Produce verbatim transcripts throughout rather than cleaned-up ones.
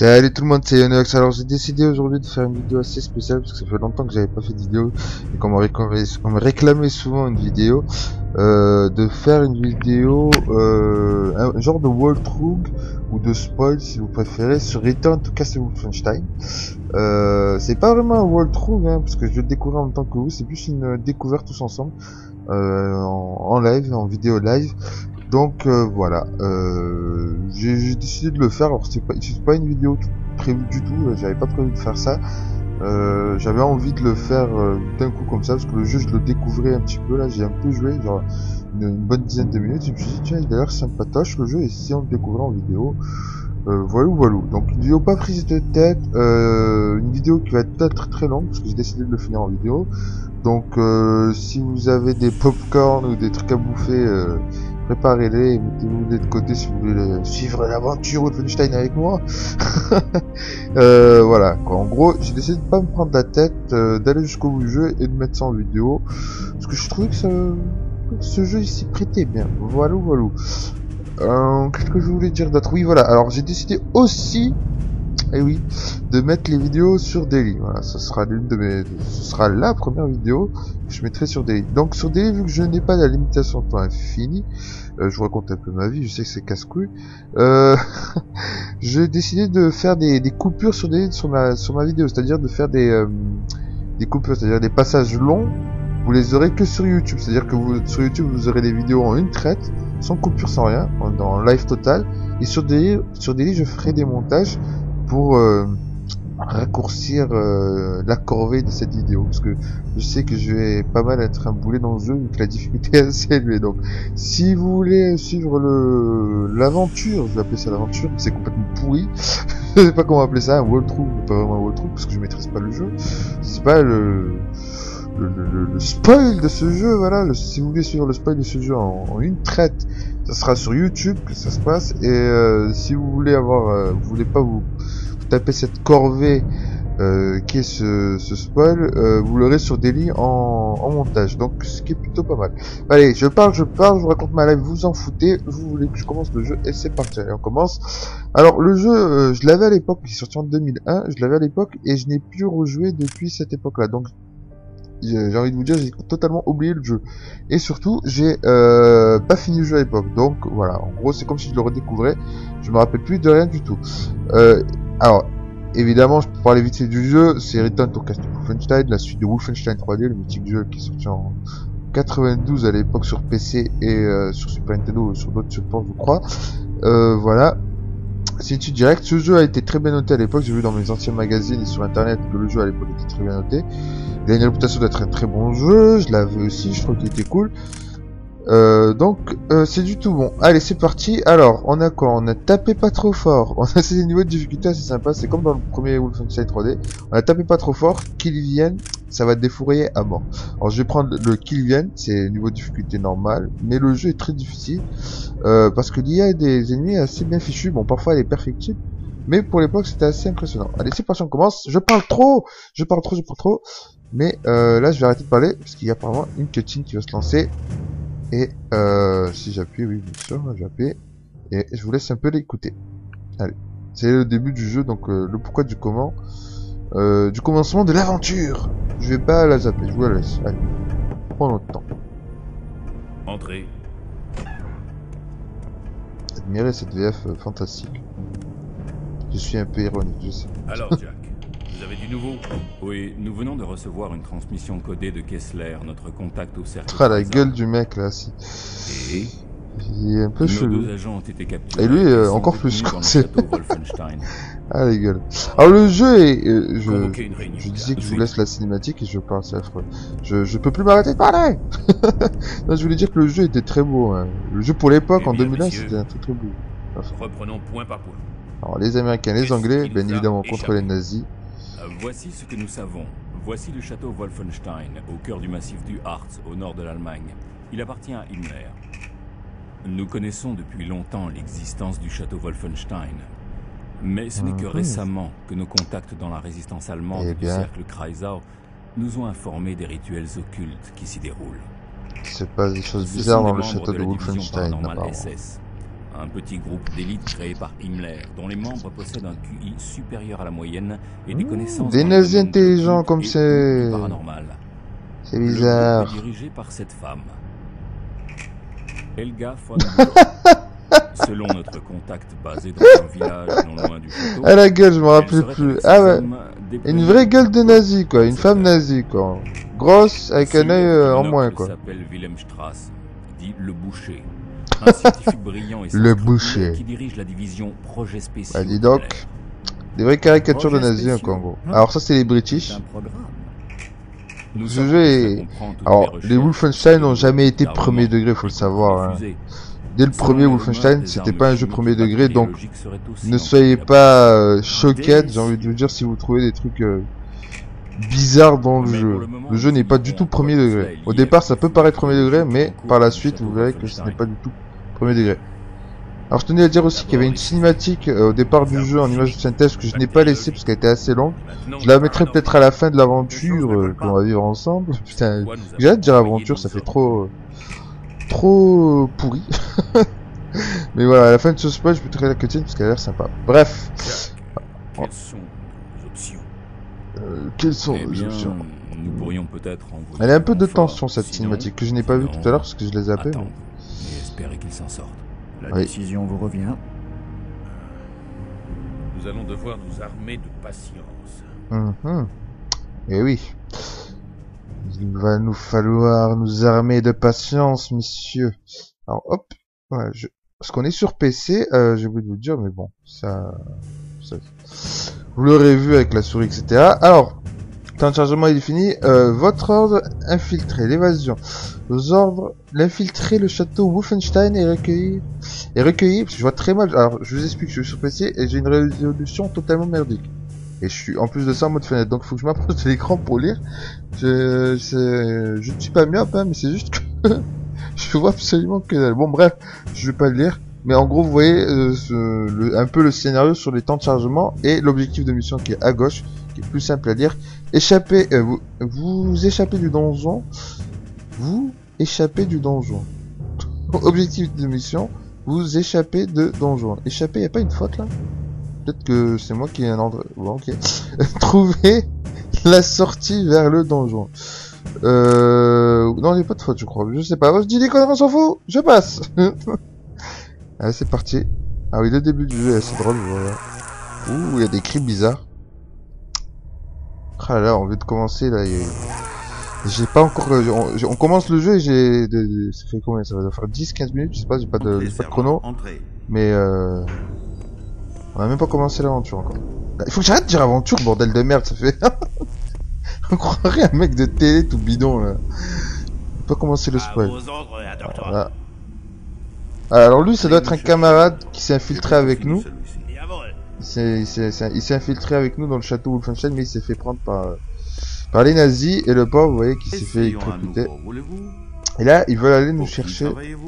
Salut tout le monde, c'est Yonox. Alors j'ai décidé aujourd'hui de faire une vidéo assez spéciale parce que ça fait longtemps que j'avais pas fait de vidéo et qu'on me réclamait, on me réclamait souvent une vidéo, euh, de faire une vidéo, euh, un genre de walkthrough ou de spoil si vous préférez sur Return to Castle Wolfenstein. Euh, c'est pas vraiment un walkthrough hein, parce que je le découvre en même temps que vous, c'est plus une découverte tous ensemble, euh, en, en live, en vidéo live. Donc euh, voilà, euh, j'ai décidé de le faire. Alors c'est pas, c'est pas une vidéo prévue du tout, j'avais pas prévu de faire ça. Euh, j'avais envie de le faire euh, d'un coup comme ça parce que le jeu je le découvrais un petit peu là, j'ai un peu joué genre une, une bonne dizaine de minutes. Je me suis dit tiens il a l'air sympatoche le jeu et si on le découvrait en vidéo. Euh, voilà voilà. Donc une vidéo pas prise de tête, euh, une vidéo qui va être peut-être très longue parce que j'ai décidé de le finir en vidéo. Donc euh, si vous avez des popcorn ou des trucs à bouffer, euh, préparez-les et mettez-vous de côté si vous voulez suivre l'aventure Wolfenstein avec moi. euh, voilà quoi. En gros j'ai décidé de pas me prendre la tête, euh, d'aller jusqu'au bout du jeu et de mettre ça en vidéo parce que je trouvais que, ça, que ce jeu il s'y prêtait bien. Voilà voilà. Euh, qu'est-ce que je voulais dire d'autre? Oui voilà, alors j'ai décidé aussi, et oui, de mettre les vidéos sur Daily. Voilà, ce sera l'une de mes, ce sera la première vidéo que je mettrai sur Daily. Donc sur Daily, vu que je n'ai pas la limitation de temps infinie, euh, je vous raconte un peu ma vie, je sais que c'est casse-couille, euh, j'ai décidé de faire des, des coupures sur Daily sur ma, sur ma vidéo, c'est-à-dire de faire des, euh, des coupures, c'est-à-dire des passages longs, vous les aurez que sur YouTube, c'est-à-dire que vous, sur YouTube, vous aurez des vidéos en une traite, sans coupure, sans rien, en, en live total, et sur Daily, sur Daily, je ferai des montages pour euh, raccourcir euh, la corvée de cette vidéo parce que je sais que je vais pas mal être un boulet dans le jeu vu que la difficulté est assez élevée. Donc si vous voulez suivre le l'aventure, je vais appeler ça l'aventure, c'est complètement pourri. Je sais pas comment appeler ça, un walkthrough, pas vraiment un walkthrough parce que je maîtrise pas le jeu. C'est pas le le, le, le spoil de ce jeu, voilà. Le, si vous voulez suivre le spoil de ce jeu en, en une traite, ça sera sur YouTube que ça se passe. Et euh, si vous voulez avoir, euh, vous voulez pas vous taper cette corvée euh, qui est ce, ce spoil, euh, vous l'aurez sur Daily en, en montage, donc ce qui est plutôt pas mal. Allez, je parle, je parle, je vous raconte ma live, vous en foutez, vous voulez que je commence le jeu et c'est parti. Allez, on commence. Alors le jeu, euh, je l'avais à l'époque, il est sorti en deux mille un, je l'avais à l'époque et je n'ai plus rejoué depuis cette époque-là, donc j'ai envie de vous dire, j'ai totalement oublié le jeu. Et surtout, j'ai euh, pas fini le jeu à l'époque. Donc voilà, en gros, c'est comme si je le redécouvrais. Je me rappelle plus de rien du tout. Euh, alors, évidemment, je peux parler vite fait du jeu. C'est Return to Castle Wolfenstein, la suite de Wolfenstein trois D, le mythique jeu qui est sorti en quatre-vingt-douze à l'époque sur P C et euh, sur Super Nintendo, sur d'autres supports, je crois. Euh, voilà. C'est une suite directe. Ce jeu a été très bien noté à l'époque. J'ai vu dans mes anciens magazines et sur internet que le jeu à l'époque était très bien noté. Il a une réputation d'être un très bon jeu. Je l'avais aussi. Je trouve qu'il était cool. Euh, donc euh, c'est du tout bon. Allez, c'est parti. Alors, on a quoi? On a tapé pas trop fort. On a ces niveaux de difficulté assez sympas. C'est comme dans le premier Wolfenstein trois D. On a tapé pas trop fort. Qu'ils viennent, ça va te défourailler à mort. Alors, je vais prendre le qu'ils viennent. C'est niveau de difficulté normal. Mais le jeu est très difficile. Euh, parce que l'I A a des ennemis assez bien fichus. Bon, parfois elle est perfectible. Mais pour l'époque, c'était assez impressionnant. Allez, c'est parti, on commence. Je parle trop. Je parle trop, je parle trop. Mais euh, là, je vais arrêter de parler. Parce qu'il y a apparemment une cutscene qui va se lancer. Et euh, si j'appuie, oui bien sûr, j'appuie. Et je vous laisse un peu l'écouter. Allez, c'est le début du jeu, donc euh, le pourquoi du comment. Euh, du commencement de l'aventure. Je vais pas la zapper, je vous la laisse. Allez, prends notre temps. Entrez. Admirez cette V F euh, fantastique. Je suis un peu ironique, je sais. Alors Jack, vous avez du nouveau? Oui, nous venons de recevoir une transmission codée de Kessler, notre contact au cercle. Ah la gueule du mec là, si. Et il est un peu nos chelou. deux agents ont été capturés. Et lui euh, Ils sont encore plus. détenus dans le château Wolfenstein. Ah les gueules. Alors le jeu est, euh, je, Convoquez une réunion. je disais que je vous laisse la cinématique et je parle, c'est affreux. Je, je peux plus m'arrêter de parler. Non, je voulais dire que le jeu était très beau. Hein. Le jeu pour l'époque Eh en bien, deux mille un, messieurs, c'était un truc très beau. Enfin, reprenons point par point. alors les Américains, les Qu'est-ce Anglais, qui bien nous a évidemment contre échappé? les nazis. Euh, Voici ce que nous savons. Voici le château Wolfenstein, au cœur du massif du Harz, au nord de l'Allemagne. Il appartient à Himmler. Nous connaissons depuis longtemps l'existence du château Wolfenstein. Mais ce n'est que Mhm. récemment que nos contacts dans la résistance allemande Eh du bien. cercle Kreisau nous ont informés des rituels occultes qui s'y déroulent. C'est pas des choses Ce bizarres sont dans des le membres château de de la division Wolfenstein, paranormale apparemment. S S. un petit groupe d'élite créé par Himmler, dont les membres possèdent un Q I supérieur à la moyenne et des connaissances des dans nazis les domaines intelligents occultes comme et c'est... du paranormal. C'est Le bizarre. groupe est dirigé par cette femme, Helga von Bülow. Selon notre contact basé dans un village non loin du château, Ah la gueule, je me elle rappelais serait plus. avec Ah ses ouais. hommes déployés Une vraie gueule de dans nazi quoi, une cette femme terre. nazie quoi. Grosse avec un Celui œil qui euh, en note moins quoi. s'appelle Wilhelm Strass, dit le boucher. Un scientifique brillant et sans Le scrupules boucher. qui dirige la division projets spéciaux. Bah dis donc. d'Himmler. Des vraies caricatures de Projet nazis hein, spéciaux. quoi en gros. Hein Alors ça c'est les C'est British. un programme. Nous Ce sommes jeu capables est- de comprendre toutes Alors les les recherches Wolfenstein n'ont de jamais été d'armement, premier degré, faut le savoir. Hein. fusées. Dès le Selon premier les Wolfenstein, rumeurs, c'était des pas un armes jeu chimiques premier et degré, donc bactériologiques seraient aussi ne en soyez cours pas euh, choqués, Délice. j'ai envie de vous dire, si vous trouvez des trucs euh, bizarres dans le Mais jeu. pour le moment, Le jeu n'est pas du nous tout verrons premier en quoi degré. cela est Au lié départ, avec ça les peut paraître premier degré, technologies mais en cours par la du suite, château vous verrez que ce Wolfenstein. n'est pas du tout premier degré. Alors, je tenais à dire aussi qu'il y avait une cinématique euh, au départ du jeu en image de synthèse que je n'ai pas laissée parce qu'elle était assez longue. Je la mettrai peut-être à la fin de l'aventure euh, qu'on va vivre ensemble. Putain, j'ai hâte de dire aventure, ça fait trop, euh, trop euh, pourri. Mais voilà, à la fin de ce spoil, je mettrai la cutscene parce qu'elle a l'air sympa. Bref, Quelles sont nos options? euh, quelles sont Eh les bien, options? nous pourrions peut-être envoyer Elle a un peu de renfort, tension cette sinon, cinématique que je n'ai pas vue sinon, tout à l'heure parce que je les ai zappées. attendre et espérer qu'il s'en sorte. La Oui. décision vous revient. Nous allons devoir nous armer de patience. Mhm. Et oui. Il va nous falloir nous armer de patience, messieurs. Alors, hop. Ouais, je... Parce qu'on est sur P C, euh, j'ai oublié de vous dire, mais bon, ça... ça... Vous l'aurez vu avec la souris, et cetera. Alors, temps de chargement est fini. Euh, votre ordre, infiltrer l'évasion. Vos ordres, l'infiltrer le château Wolfenstein et recueillir... Et recueillir, parce que je vois très mal... Alors, je vous explique, je suis sur P C et j'ai une résolution totalement merdique. Et je suis en plus de ça en mode fenêtre, donc il faut que je m'approche de l'écran pour lire. Je, je, je ne suis pas myope, hein, mais c'est juste que je vois absolument que dalle. Bon bref, je vais pas le lire, mais en gros vous voyez euh, ce, le, un peu le scénario sur les temps de chargement et l'objectif de mission qui est à gauche, qui est plus simple à lire. Échapper, euh, vous, vous échappez du donjon, vous échappez du donjon. Objectif de mission, vous échappez de donjon. Échapper, y a pas une faute là? Peut-être que c'est moi qui ai un ordre. Bon, ok. Trouver la sortie vers le donjon. Euh... Non, il n'y a pas de faute, je crois. Je sais pas. Je dis des conneries, on s'en fout. Je passe. Allez, c'est parti. Ah oui, le début du jeu est assez drôle. Voilà. Ouh, il y a des cris bizarres. Ah là, on vient de commencer là. Et... J'ai pas encore. On, on commence le jeu et j'ai. De... Ça fait combien? Ça va faire dix quinze minutes. Je sais pas, j'ai pas de, j'ai pas de chrono. Mais euh. On a même pas commencé l'aventure encore. Il faut que j'arrête de dire aventure, bordel de merde, ça fait... On croirait un mec de télé tout bidon, là. On peut pas commencer le spoil. Voilà. Alors lui, ça doit être un camarade qui s'est infiltré avec nous. Il s'est, il s'est, il s'est infiltré avec nous dans le château Wolfenstein, mais il s'est fait prendre par, par les nazis. Et le pauvre, vous voyez, qui s'est fait électrocuter. Et là, ils veulent aller nous chercher.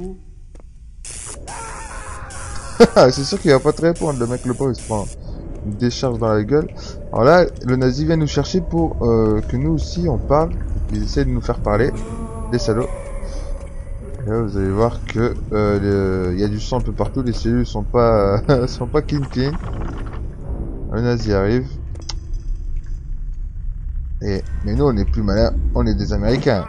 C'est sûr qu'il va pas te répondre, le mec le pauvre il se prend une décharge dans la gueule. Alors là, le nazi vient nous chercher pour euh, que nous aussi on parle. Ils essaient de nous faire parler, des salauds. Et là vous allez voir que euh, il y a du sang un peu partout, les cellules sont pas euh, sont pas clean clean. Le nazi arrive. Et mais nous on est plus malins, on est des Américains.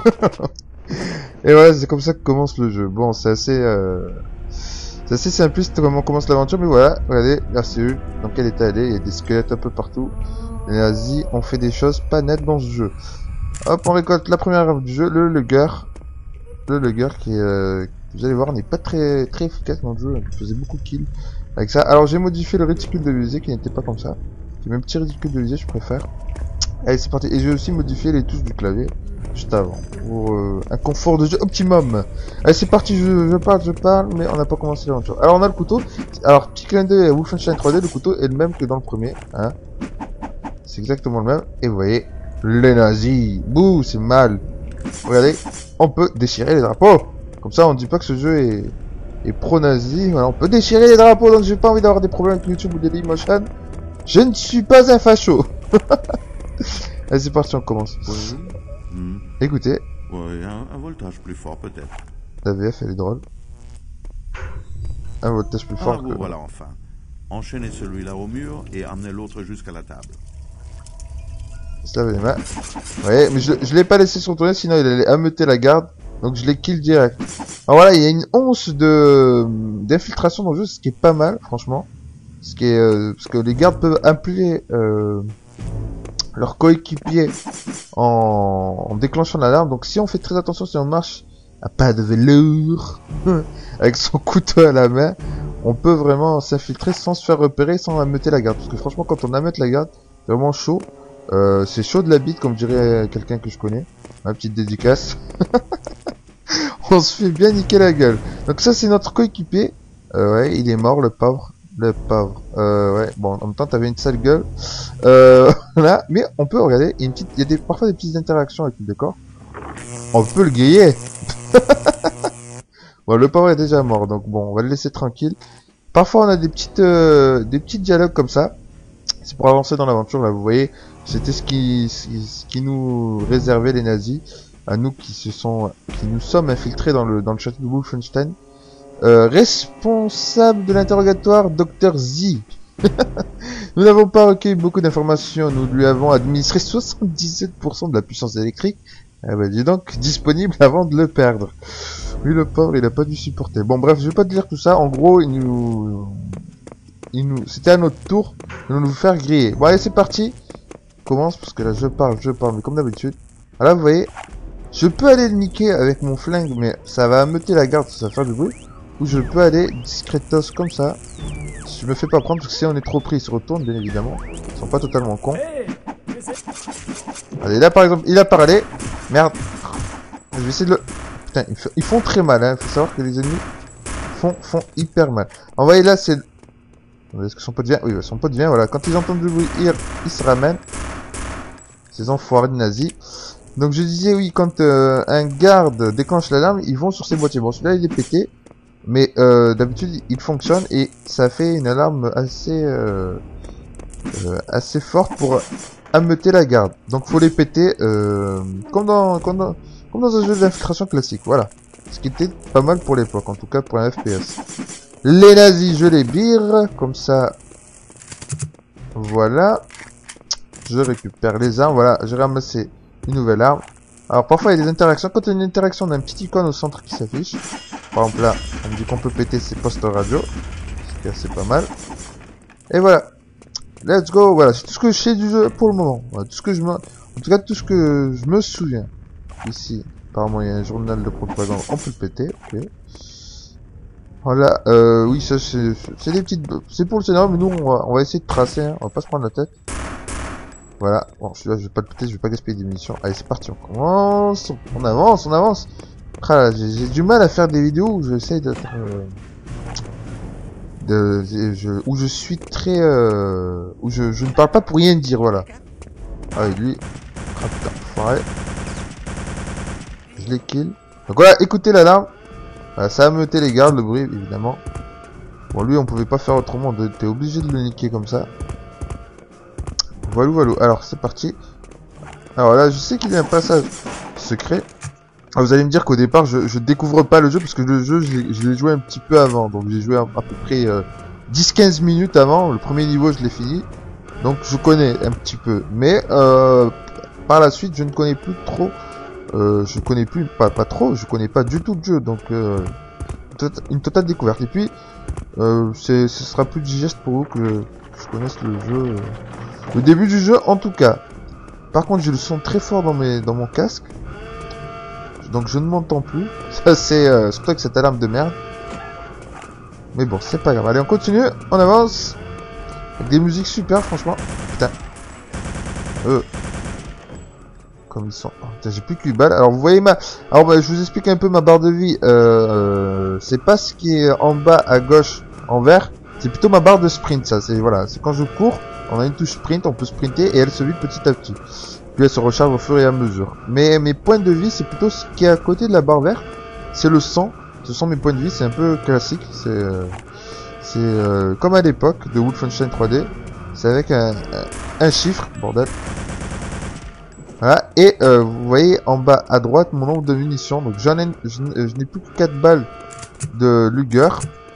Et voilà, c'est comme ça que commence le jeu. Bon, c'est assez euh... c'est assez simpliste comment commence l'aventure, mais voilà, regardez la cellule, dans quel état elle est, il y a des squelettes un peu partout. Les nazis ont fait des choses pas nettes dans ce jeu. Hop, on récolte la première arme du jeu, le Luger. Le Luger qui est, euh, vous allez voir, n'est pas très très efficace dans le jeu, il faisait beaucoup de kills avec ça. Alors j'ai modifié le réticule de visée qui n'était pas comme ça. J'ai même petit réticule de visée, je préfère. Allez, c'est parti. Et j'ai aussi modifié les touches du clavier juste avant pour euh, un confort de jeu optimum. Allez, c'est parti, je, je parle, je parle, mais on n'a pas commencé l'aventure. Alors on a le couteau. Alors petit clin d'œil à Wolfenstein trois D, le couteau est le même que dans le premier, hein. C'est exactement le même. Et vous voyez, les nazis, bouh, c'est mal. Regardez, on peut déchirer les drapeaux. Comme ça, on dit pas que ce jeu est, est pro-nazi. Voilà, on peut déchirer les drapeaux, donc j'ai pas envie d'avoir des problèmes avec YouTube ou des Dailymotion. Je ne suis pas un facho. Allez, c'est parti, on commence. Oui. Hmm. Écoutez, Oui, un, un voltage plus fort peut-être. la V F elle est drôle. un voltage plus Ah, fort vous que... voilà enfin. Enchaînez celui-là au mur et amenez l'autre jusqu'à la table. Se laver les mains. Ouais, mais je, je l'ai pas laissé se retourner, sinon il allait ameuter la garde. Donc je l'ai kill direct. Alors voilà, il y a une once de d'infiltration dans le jeu, ce qui est pas mal, franchement. Ce qui est, euh, parce que les gardes peuvent appeler euh, leur coéquipier en, en déclenchant l'alarme. Donc si on fait très attention, si on marche à pas de velours, avec son couteau à la main, on peut vraiment s'infiltrer sans se faire repérer, sans ameuter la garde. Parce que franchement, quand on ameute la garde, c'est vraiment chaud. Euh, c'est chaud de la bite, comme dirait quelqu'un que je connais. Ma petite dédicace. On se fait bien niquer la gueule. Donc ça, c'est notre coéquipier. Euh, ouais, il est mort, le pauvre. Le pauvre. Euh, ouais, bon, en même temps, t'avais une sale gueule. Euh, là, mais on peut regarder. Il y a, une petite, il y a des, parfois des petites interactions avec le décor. On peut le griller. Bon, le pauvre est déjà mort, donc bon, on va le laisser tranquille. Parfois, on a des petites, euh, des petits dialogues comme ça. C'est pour avancer dans l'aventure, là, vous voyez. C'était ce qui, ce qui nous réservait les nazis, à nous qui se sont, qui nous sommes infiltrés dans le, dans le château de Wolfenstein. Euh, responsable de l'interrogatoire, Docteur Z. Nous n'avons pas recueilli beaucoup d'informations, nous lui avons administré soixante-dix-sept pour cent de la puissance électrique. Eh ben, dis donc, disponible avant de le perdre. Lui, le pauvre, il a pas dû supporter. Bon, bref, je vais pas te dire tout ça. En gros, il nous, il nous, c'était à notre tour de nous faire griller. Bon, allez, c'est parti. Commence, parce que là, je parle, je parle, mais comme d'habitude. Là, vous voyez, je peux aller le niquer avec mon flingue, mais ça va ameuter la garde, ça va faire du bruit. Ou je peux aller discretos comme ça. Je me fais pas prendre, parce que si on est trop pris, ils se retournent, bien évidemment. Ils sont pas totalement cons. Allez, là, par exemple, il a parlé. Merde. Je vais essayer de le... Putain, ils font très mal, hein. Faut savoir que les ennemis font, font hyper mal. En voyez, là, c'est... Est-ce que son pote vient? Oui, son pote vient, voilà. Quand ils entendent du bruit, ils, ils se ramènent. Ces enfoirés de nazis. Donc je disais, oui, quand euh, un garde déclenche l'alarme, ils vont sur ces boîtiers. Bon, celui-là, il est pété. Mais euh, d'habitude, il fonctionne et ça fait une alarme assez... Euh, euh, assez forte pour ameuter la garde. Donc faut les péter euh, comme, dans, comme, dans, comme dans un jeu d'infiltration classique. Voilà. Ce qui était pas mal pour l'époque, en tout cas pour un F P S. Les nazis, je les bire. Comme ça. Voilà. Je récupère les armes. Voilà, j'ai ramassé une nouvelle arme. Alors parfois il y a des interactions. Quand il y a une interaction, on a un petit icône au centre qui s'affiche. Par exemple là, on me dit qu'on peut péter ses postes radio. Ce qui est assez pas mal. Et voilà. Let's go. Voilà, c'est tout ce que je sais du jeu pour le moment. Voilà, tout ce que je me... En tout cas, tout ce que je me souviens. Ici, apparemment il y a un journal de propagande. On peut le péter. Ok. Voilà, euh, oui, ça c'est, c'est des petites, c'est pour le scénario, mais nous on va, on va essayer de tracer, hein. On va pas se prendre la tête. Voilà, bon, celui-là je vais pas le péter, je vais pas gaspiller des munitions. Allez, c'est parti, on commence, on avance, on avance. Ah, j'ai, j'ai du mal à faire des vidéos où j'essaye d'être, euh, de, je, où je suis très, euh, où je, je ne parle pas pour rien dire, voilà. Ah, et lui, ah putain, foiré. Je les kill. Donc voilà, écoutez l'alarme. Voilà, ça a ameuté les gardes, le bruit, évidemment. Bon, lui, on pouvait pas faire autrement. T'es obligé de le niquer comme ça. Voilà, voilà. Alors, c'est parti. Alors là, je sais qu'il y a un passage secret. Alors, vous allez me dire qu'au départ, je, je découvre pas le jeu, parce que le jeu, je l'ai joué un petit peu avant. Donc, j'ai joué à, à peu près euh, dix quinze minutes avant. Le premier niveau, je l'ai fini. Donc, je connais un petit peu. Mais, euh, par la suite, je ne connais plus trop... Euh, je connais plus, pas, pas trop, je connais pas du tout le jeu, donc euh, une totale découverte. Et puis, euh, c'est, ce sera plus digeste pour vous que, que je connaisse le jeu, euh, le début du jeu en tout cas. Par contre, j'ai le son très fort dans mes, dans mon casque, donc je ne m'entends plus. Ça c'est euh, surtout avec cette alarme de merde. Mais bon, c'est pas grave. Allez, on continue, on avance avec des musiques super, franchement. Putain. Euh. Comme ils sont. Oh, j'ai plus qu'une balle. Alors vous voyez ma. Alors bah, je vous explique un peu ma barre de vie. Euh, euh, c'est pas ce qui est en bas à gauche en vert. C'est plutôt ma barre de sprint. Ça, c'est voilà. C'est quand je cours, on a une touche sprint, on peut sprinter et elle se vide petit à petit. Puis elle se recharge au fur et à mesure. Mais mes points de vie, c'est plutôt ce qui est à côté de la barre verte. C'est le sang. Ce sont mes points de vie. C'est un peu classique. C'est euh, c'est euh, comme à l'époque de Wolfenstein trois D. C'est avec un, un, un chiffre, bordel. Voilà, et euh, vous voyez en bas à droite mon nombre de munitions. Donc j'en ai, je, je n'ai plus que quatre balles de Luger.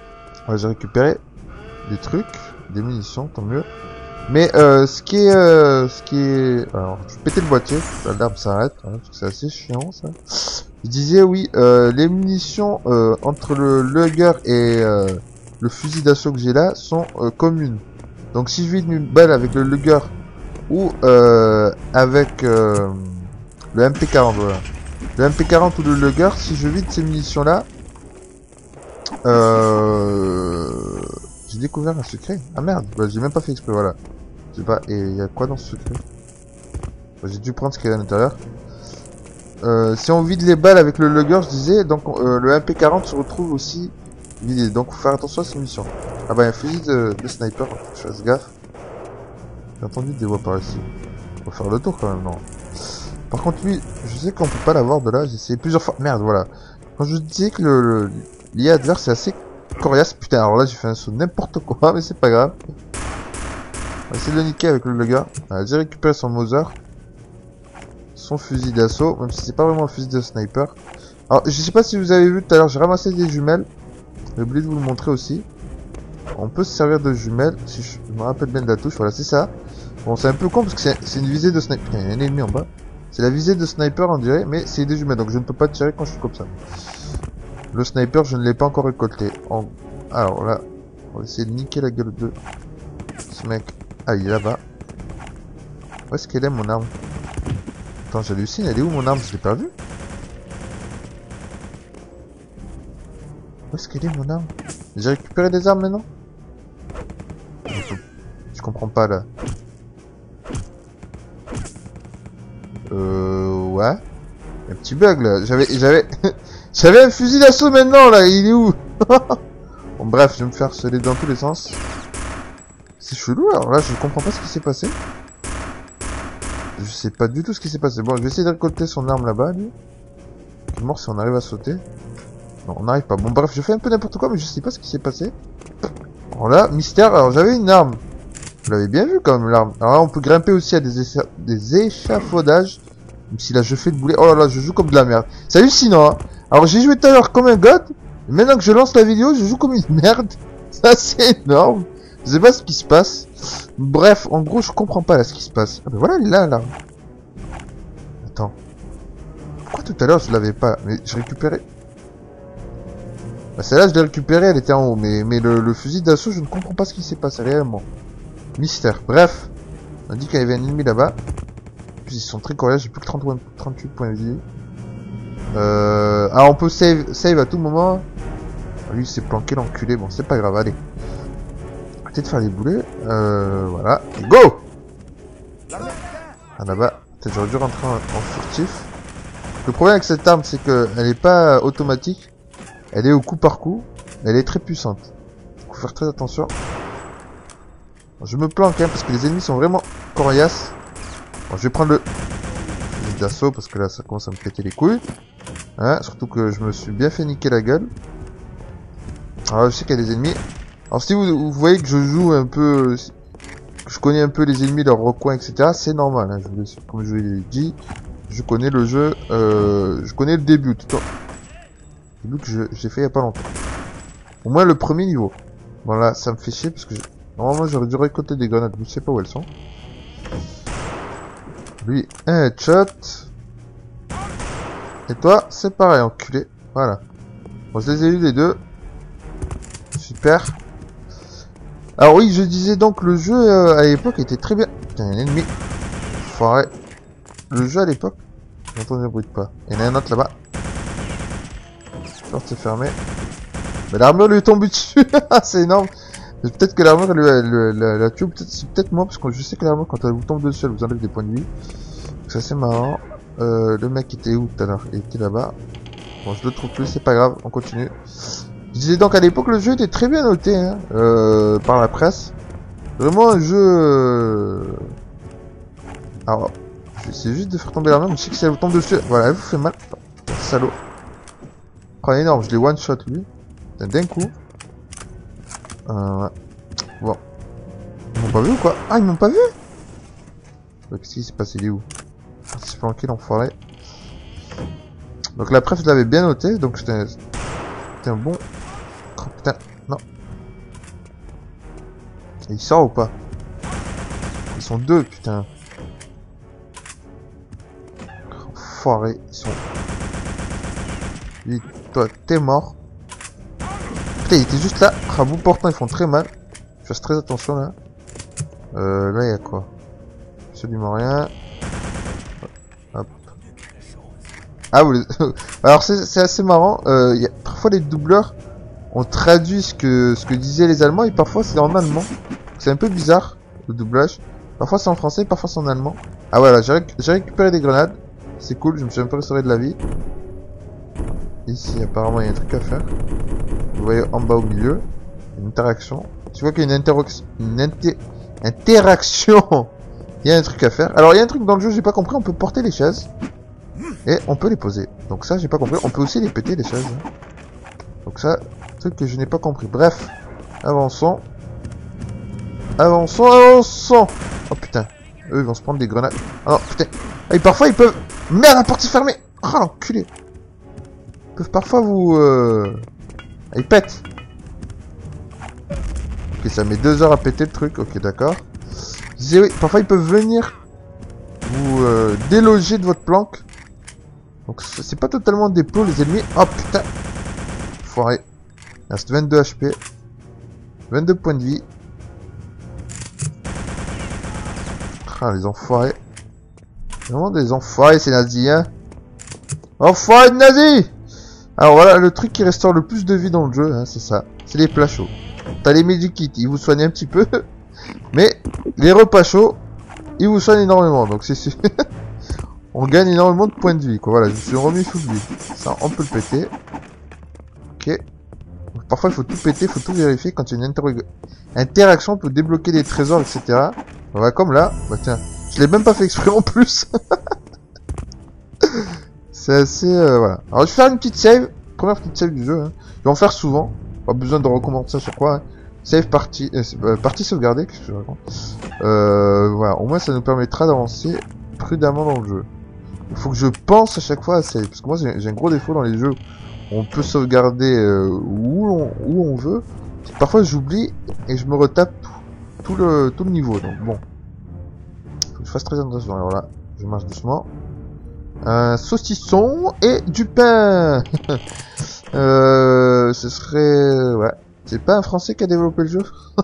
Ouais, j'ai récupéré des trucs, des munitions, tant mieux. Mais euh, ce qui est... Euh, ce qui est... Alors, je vais péter le boîtier, l'arme s'arrête, hein, parce que c'est assez chiant, ça. Je disais, oui, euh, les munitions euh, entre le Luger et euh, le fusil d'assaut que j'ai là sont euh, communes. Donc si je vide une balle avec le Luger ou euh, avec euh, le M P quarante, voilà. Le M P quarante ou le Luger, si je vide ces munitions là, euh, j'ai découvert un secret. Ah merde, bah, j'ai même pas fait exprès, voilà. Je sais pas, et il y a quoi dans ce secret? Bah, j'ai dû prendre ce qu'il y a à l'intérieur. Euh, si on vide les balles avec le Luger, je disais, donc euh, le M P quarante se retrouve aussi vidé. Donc faut faire attention à ces munitions. Ah bah il y a un fusil de, de sniper, faut que je fasse gaffe. J'ai entendu des voix par ici. Faut faire le tour quand même, non? Par contre lui, je sais qu'on peut pas l'avoir de là, j'ai essayé plusieurs fois. Merde, voilà. Quand je disais que le l'I A adverse est assez coriace, putain, alors là j'ai fait un saut n'importe quoi, mais c'est pas grave. On va essayer de le niquer avec le Luger. Ah, j'ai récupéré son Mauser. Son fusil d'assaut, même si c'est pas vraiment un fusil de sniper. Alors, je sais pas si vous avez vu tout à l'heure, j'ai ramassé des jumelles. J'ai oublié de vous le montrer aussi. On peut se servir de jumelles, si je me rappelle bien de la touche, voilà, c'est ça. Bon, c'est un peu con parce que c'est une visée de sniper. Putain, il y a un ennemi en bas. C'est la visée de sniper, on dirait, mais c'est des jumelles, donc je ne peux pas tirer quand je suis comme ça. Le sniper, je ne l'ai pas encore récolté. En... Alors là, on va essayer de niquer la gueule de ce mec. Ah, il est là-bas. Où est-ce qu'elle est, mon arme? Attends, j'hallucine, elle est où mon arme? Je l'ai pas vue. Où est-ce qu'elle est mon arme? J'ai récupéré des armes maintenant? Je comprends pas là. Euh... Ouais. Un petit bug là. J'avais... J'avais... J'avais un fusil d'assaut maintenant là, il est où? Bon bref, je vais me faire harceler dans tous les sens. C'est chelou, alors là je comprends pas ce qui s'est passé. Je sais pas du tout ce qui s'est passé. Bon, je vais essayer de récolter son arme là-bas, lui. Il est mort si on arrive à sauter. Non, on n'arrive pas. Bon, bref, je fais un peu n'importe quoi, mais je sais pas ce qui s'est passé. Alors là, mystère. Alors, j'avais une arme. Vous l'avez bien vu, quand même, l'arme. Alors là, on peut grimper aussi à des, écha des échafaudages. Même si là, je fais le boulet. Oh là là, je joue comme de la merde. C'est hallucinant, hein. Alors, j'ai joué tout à l'heure comme un god. Et maintenant que je lance la vidéo, je joue comme une merde. Ça, c'est énorme. Je sais pas ce qui se passe. Bref, en gros, je comprends pas là ce qui se passe. Ah ben voilà, elle est là, là. Attends. Pourquoi tout à l'heure je l'avais pas? Mais je récupérais. Bah celle-là, je l'ai récupérée, elle était en haut. Mais, mais le, le fusil d'assaut, je ne comprends pas ce qui s'est passé réellement. Mystère. Bref. On a dit qu'il y avait un ennemi là-bas. Puis ils sont très coriaces, j'ai plus que trente-huit points de vie. Euh... Ah, on peut save, save à tout moment. Ah, lui, il s'est planqué l'enculé. Bon, c'est pas grave, allez. De faire les boulets, euh, voilà, et go. Ah là-bas, peut-être j'aurais dû rentrer en, en furtif. Le problème avec cette arme, c'est que elle est pas automatique, elle est au coup par coup, elle est très puissante. Faut faire très attention. Je me planque, hein, parce que les ennemis sont vraiment coriaces. Bon, je vais prendre le d'assaut parce que là, ça commence à me péter les couilles. Hein, surtout que je me suis bien fait niquer la gueule. Alors, je sais qu'il y a des ennemis. Alors si vous, vous voyez que je joue un peu, que je connais un peu les ennemis, leurs recoins, et cetera, c'est normal. Hein, je, comme je l'ai dit, je connais le jeu, euh, je connais le début, tout le temps. Le début que j'ai fait il y a pas longtemps. Au moins le premier niveau. Bon là, ça me fait chier parce que je... normalement j'aurais dû récolter des grenades, je sais pas où elles sont. Lui, un headshot. Et toi, c'est pareil, enculé. Voilà. Bon, je les ai eu les deux. Super. Alors oui, je disais donc le jeu euh, à l'époque était très bien. Putain, il y a un ennemi. Foiré. Le jeu à l'époque. J'entends un bruit de pas. Il y en a un autre là-bas. Porte c'est fermé. Mais l'armure lui est tombée dessus. C'est énorme. Peut-être que l'armure elle la, la tue. Peut-être c'est peut-être moi parce que je sais que l'armure quand elle vous tombe dessus, elle vous enlève des points de vie. C'est assez marrant. Euh, le mec était où tout à l'heure? Il était là-bas. Bon, je le trouve plus. C'est pas grave. On continue. Je disais donc à l'époque le jeu était très bien noté hein, euh, par la presse. Vraiment un jeu... Euh... Alors, je vais essayer juste de faire tomber l'armure, mais je sais que si elle vous tombe dessus, voilà, elle vous fait mal. Salaud. Oh, énorme, je l'ai one shot lui. D'un coup. Euh, ouais. Bon. Ils m'ont pas vu ou quoi? Ah, ils m'ont pas vu? Qu'est-ce qui s'est passé? Il est où? Il s'est planqué l'enfoiré. Donc la presse je l'avais bien noté, donc c'était un bon... Oh putain, non. Et il sort ou pas? Ils sont deux, putain. Enfoiré, ils sont... Lui, toi, t'es mort. Putain, il était juste là. À bout portant, ils font très mal. Je fasse très attention, là. Euh, là, il y a quoi? Absolument rien. Hop. Ah, vous les... Alors, c'est assez marrant. Euh, y a... Parfois, les doubleurs ont traduit ce que, ce que disaient les Allemands et parfois, c'est en allemand. C'est un peu bizarre, le doublage. Parfois, c'est en français, parfois, c'est en allemand. Ah, voilà, j'ai réc... récupéré des grenades. C'est cool, je me suis un peu restauré de la vie. Ici, apparemment, il y a un truc à faire. Vous voyez en bas au milieu, une interaction. Tu vois qu'il y a une, une inter interaction. Il y a un truc à faire. Alors, il y a un truc dans le jeu, j'ai pas compris. On peut porter les chaises et on peut les poser. Donc ça, j'ai pas compris. On peut aussi les péter les chaises. Donc ça, truc que je n'ai pas compris. Bref, avançons, avançons, avançons. Oh putain, eux ils vont se prendre des grenades. Ah non, putain. Et parfois ils peuvent. Merde, la porte est fermée. Oh l'enculé. Ils peuvent parfois vous. Euh... Ils pètent. Ok, ça met deux heures à péter le truc. Ok, d'accord. Oui, parfois ils peuvent venir vous euh, déloger de votre planque. Donc c'est pas totalement des plots les ennemis. Oh putain. Foiré. Il reste vingt-deux H P. vingt-deux points de vie. Ah les enfoirés. Vraiment des enfoirés ces nazis hein. Enfoirés de nazis. Alors voilà, le truc qui restaure le plus de vie dans le jeu, hein, c'est ça. C'est les plats chauds. T'as les medikits, ils vous soignent un petit peu. Mais les repas chauds, ils vous soignent énormément. Donc c'est sûr. On gagne énormément de points de vie, quoi. Voilà, je suis remis full vie. Ça, on peut le péter. Ok. Parfois, il faut tout péter, il faut tout vérifier. Quand il y a une inter interaction, on peut débloquer des trésors, et cetera. Voilà, comme là. Bah tiens, je l'ai même pas fait exprès en plus. C'est assez... Euh, voilà. Alors, je vais faire une petite save. Première petite save du jeu. Hein. Je vais en faire souvent. Pas besoin de recommencer sur quoi. Hein. Save partie... Euh, euh, partie sauvegardée. Qu'est-ce que je raconte euh, voilà. Au moins, ça nous permettra d'avancer prudemment dans le jeu. Il faut que je pense à chaque fois à save. Parce que moi, j'ai un gros défaut dans les jeux. On peut sauvegarder euh, où, on, où on veut. Parfois, j'oublie et je me retape tout, tout, le, tout le niveau. Donc, bon. Faut que je fasse très attention. Alors là, je marche doucement. Un saucisson et du pain. euh, ce serait... Ouais. C'est pas un Français qui a développé le jeu.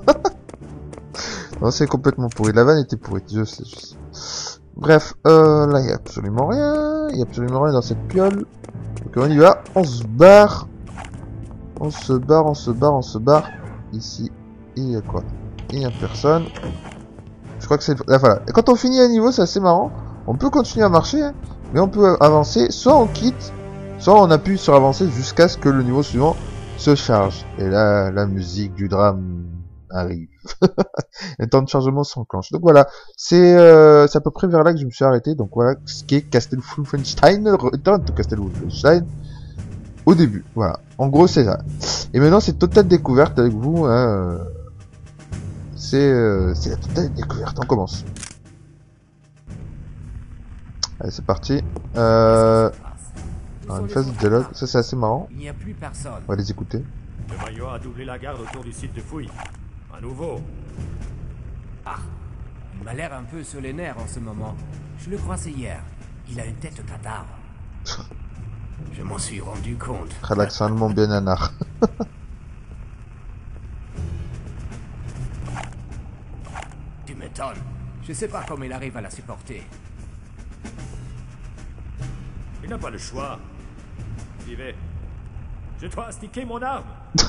Non, c'est complètement pourri. La vanne était pourrie. Je sais, je sais. Bref, euh, là, il y a absolument rien. Il y a absolument rien dans cette piole. Donc, on y va. On se barre. On se barre, on se barre, on se barre. Ici, il y a quoi? Il y a personne. Je crois que c'est... Là, voilà. Et quand on finit un niveau, c'est assez marrant. On peut continuer à marcher, hein, mais on peut avancer. Soit on quitte, soit on appuie sur avancer jusqu'à ce que le niveau suivant se charge. Et là, la musique du drame arrive. Un temps de chargement s'enclenche. Donc voilà, c'est euh, à peu près vers là que je me suis arrêté. Donc voilà, ce qui est Castle Wolfenstein, Return to Castle Wolfenstein, au début. Voilà, en gros c'est ça. Et maintenant c'est totale découverte avec vous. Hein. C'est euh, la totale découverte. On commence. Allez, c'est parti. Euh... Alors, une phase de dialogue, ça c'est assez marrant. Il n'y a plus personne. On va les écouter. Le maillot a doublé la garde autour du site de fouille. À nouveau. Ah, il m'a l'air un peu sur les nerfs en ce moment. Je le croisais hier. Il a une tête de cadavre. Je m'en suis rendu compte. Ah, l'accent allemand bien nanar. Tu m'étonnes. Je sais pas comment il arrive à la supporter. Il n'a pas le choix. J'y vais. Je dois astiquer mon arme.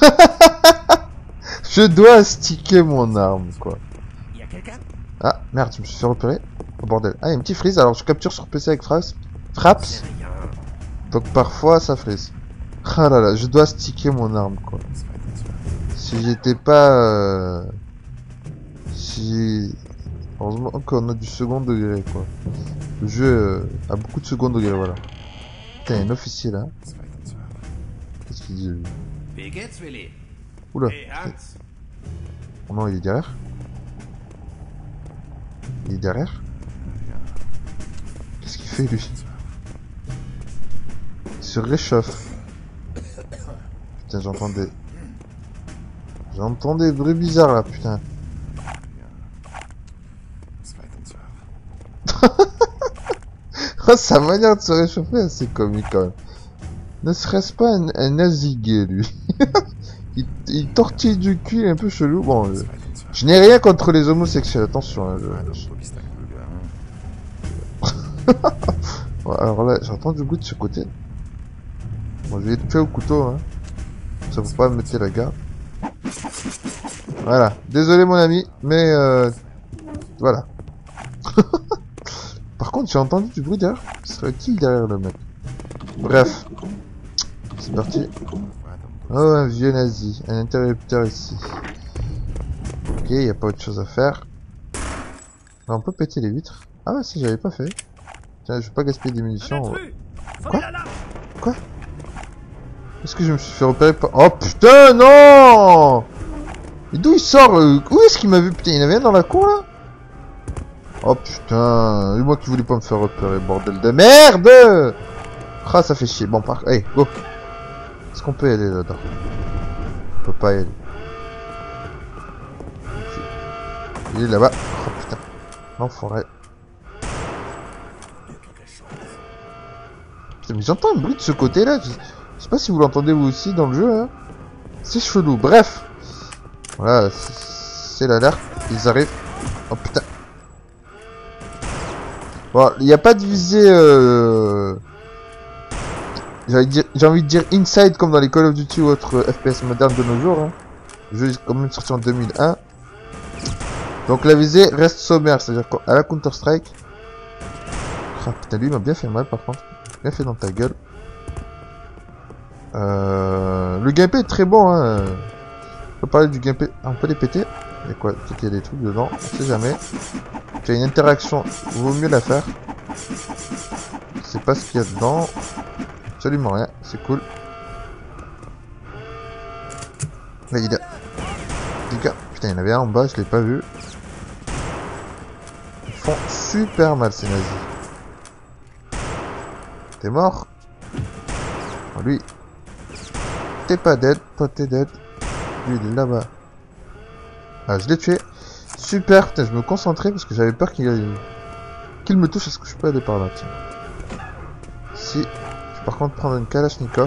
Je dois sticker mon arme, quoi. Il y a quelqu'un? Ah, merde, je me suis fait repérer. Oh bordel. Ah, il y a un petit freeze, alors je capture sur P C avec Fraps. Fraps. Donc parfois, ça freeze. Ah là là, je dois sticker mon arme, quoi. Si j'étais pas... Euh... Si... Heureusement qu'on a du second degré, quoi. Le jeu euh, a beaucoup de second degré, voilà. Putain, il y a un officier, là. Qu'est-ce qu'il dit, lui? Oula. Oh non, il est derrière. Il est derrière. Qu'est-ce qu'il fait, lui? Il se réchauffe. Putain, j'entends des... J'entends des bruits bizarres, là, putain. Sa manière de se réchauffer, est assez comique quand même. Ne serait-ce pas un, un nazi gay, lui? il, il tortille du cul, il est un peu chelou. Bon, euh, je n'ai rien contre les homosexuels, attention. Hein, je... Bon, alors là, j'entends du bruit de ce côté. Bon, je vais être fait au couteau, hein. Ça faut pas me mettre la garde. Voilà. Désolé, mon ami, mais euh... voilà. Par contre, j'ai entendu du bruit derrière. Serait-il derrière le mec? Bref. C'est parti. Oh, un vieux nazi. Un interrupteur ici. Ok, il n'y a pas autre chose à faire. Alors, on peut péter les vitres. Ah ouais, si, j'avais pas fait. Tiens, je vais pas gaspiller des munitions. Quoi? Quoi? Est-ce que je me suis fait repérer par... Oh putain, non! Et d'où il sort? euh, Où est-ce qu'il m'a vu? Putain, il y en avait un dans la cour, là? Oh putain, et moi qui voulais pas me faire repérer, bordel de merde! Ah, ça fait chier. Bon, par... Hey, go! Est-ce qu'on peut y aller là-dedans? On peut pas y aller. Il est là-bas. Oh putain. L'enfoiré. Putain, mais j'entends un bruit de ce côté-là. Je... je sais pas si vous l'entendez vous aussi dans le jeu, hein. C'est chelou. Bref. Voilà, c'est l'alerte. Ils arrivent. Oh putain. Bon, il n'y a pas de visée... Euh... J'ai envie de dire inside comme dans les Call of Duty ou autres F P S modernes de nos jours. Hein. Le jeu est quand même sorti en deux mille un. Donc la visée reste sommaire, c'est-à-dire qu'à la Counter-Strike... Ah putain, lui il m'a bien fait mal par contre. Bien fait dans ta gueule. Euh... Le gameplay est très bon, hein. On peut parler du gameplay... Ah, on peut les péter. Il y a quoi? Peut-être qu'il y a des trucs dedans, on sait jamais. Tu as une interaction, vaut mieux la faire. Je sais pas ce qu'il y a dedans. Absolument rien, c'est cool. Là il y a... Putain, il y en avait un en bas, je l'ai pas vu. Ils font super mal ces nazis. T'es mort? Oh, lui. T'es pas dead, toi t'es dead. Lui il est là-bas. Ah, je l'ai tué. Super, putain, je me concentrais parce que j'avais peur qu'il qu'il me touche. Est-ce que je peux aller par là? Tiens. Si. Je vais par contre prendre une Kalachnikov.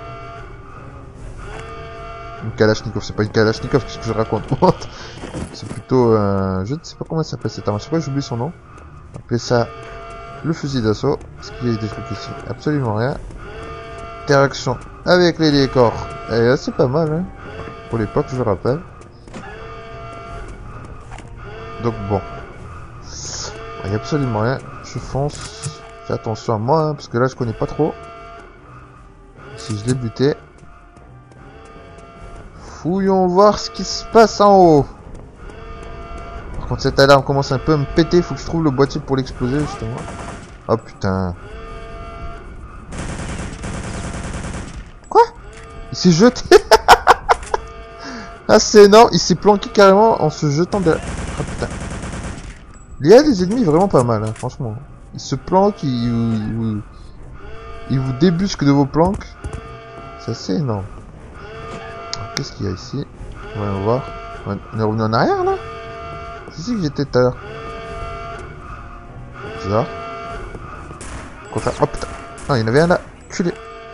Une Kalachnikov, c'est pas une Kalachnikov, qu'est-ce que je raconte? C'est plutôt un... Je ne sais pas comment ça s'appelle cette arme, je sais pas, j'oublie son nom. On va appeler ça le fusil d'assaut. Est-ce qu'il y a des trucs ici? Absolument rien. Interaction avec les décors. Et c'est pas mal, hein. Pour l'époque, je le rappelle. Donc bon. Il n'y a absolument rien. Je fonce. Fais attention à moi, hein, parce que là, je connais pas trop. Si je l'ai buté. Fouillons voir ce qui se passe en haut. Par contre, cette alarme commence un peu à me péter. Faut que je trouve le boîtier pour l'exploser, justement. Oh putain. Quoi? Il s'est jeté. Ah, c'est énorme. Il s'est planqué carrément en se jetant derrière. Oh putain. Il y a des ennemis vraiment pas mal, hein, franchement. Ils se planquent, ils, ils, ils, ils vous débusquent de vos planques. C'est assez énorme. Qu'est-ce qu'il y a ici? On va voir. On est revenu en arrière là? C'est ici que j'étais tout à l'heure. Bizarre. Quoi faire? Oh putain. Ah, il y en avait un là. Culé.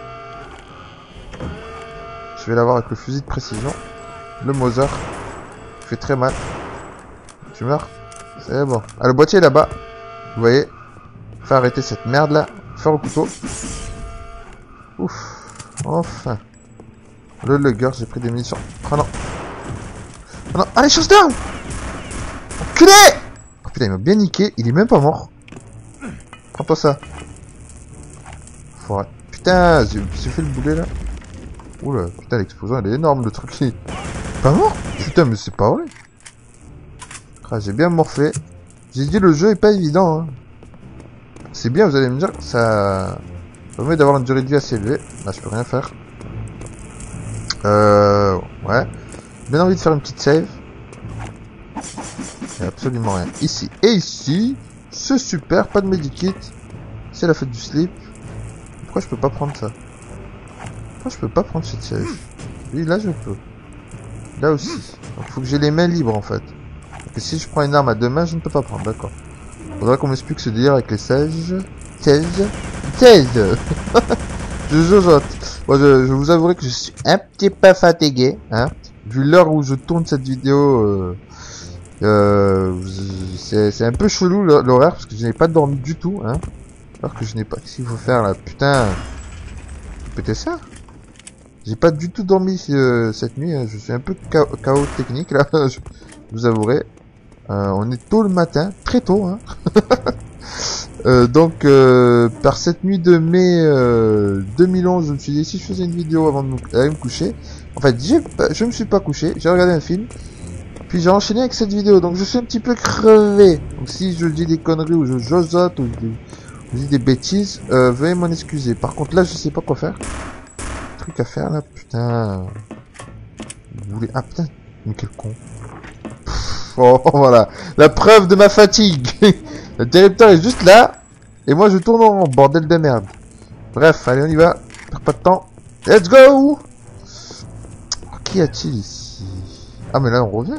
Je vais l'avoir avec le fusil de précision. Le Moser. Il fait très mal. Tu meurs? C'est bon. Ah, le boîtier est là-bas. Vous voyez? Faut arrêter cette merde là. Faire au couteau. Ouf. Enfin. Le lugger, j'ai pris des munitions. Oh non. Oh non. Allez, chose down! Enculé! Oh putain, il m'a bien niqué. Il est même pas mort. Prends-toi ça. Foiré. Putain, j'ai fait le boulet là. Oula, putain, l'explosion elle est énorme, le truc là. Pas mort? Putain, mais c'est pas vrai. Ah, j'ai bien morflé. J'ai dit le jeu est pas évident. Hein. C'est bien, vous allez me dire, ça permet d'avoir une durée de vie assez élevée. Là, je peux rien faire. Euh... Ouais. Bien envie de faire une petite save. Il n'y a absolument rien. Ici et ici. C'est super, pas de medikit. C'est la fête du slip. Pourquoi je peux pas prendre ça? Pourquoi je peux pas prendre cette save? Oui, là je peux. Là aussi. Donc faut que j'ai les mains libres en fait. Donc si je prends une arme à deux mains, je ne peux pas prendre, d'accord. Faudra qu'on m'explique ce délire avec les sages. seize. seize. Je jojote. Bon, je, je vous avouerai que je suis un petit peu fatigué, hein. Vu l'heure où je tourne cette vidéo, euh, euh, c'est un peu chelou l'horaire parce que je n'ai pas dormi du tout, hein. Alors que je n'ai pas... Qu'est-ce qu'il faut faire là? Putain. Peut-être ça. J'ai pas du tout dormi euh, cette nuit, hein. Je suis un peu K O technique là, je vous avouerai. Euh, on est tôt le matin, très tôt, hein. euh, donc, euh, par cette nuit de mai euh, deux mille onze, je me suis dit si je faisais une vidéo avant de me, euh, me coucher. En fait, je me suis pas couché, j'ai regardé un film, puis j'ai enchaîné avec cette vidéo. Donc, je suis un petit peu crevé. Donc, si je dis des conneries ou je josote ou je, je dis des bêtises, euh, veuillez m'en excuser. Par contre, là, je sais pas quoi faire. Truc à faire là, putain. Vous voulez... Ah putain, mais quel con. Pff, oh, voilà, la preuve de ma fatigue. Le directeur est juste là, et moi je tourne en bordel de merde. Bref, allez on y va, perds pas de temps. Let's go. Qu'y a-t-il ici? Ah mais là on revient.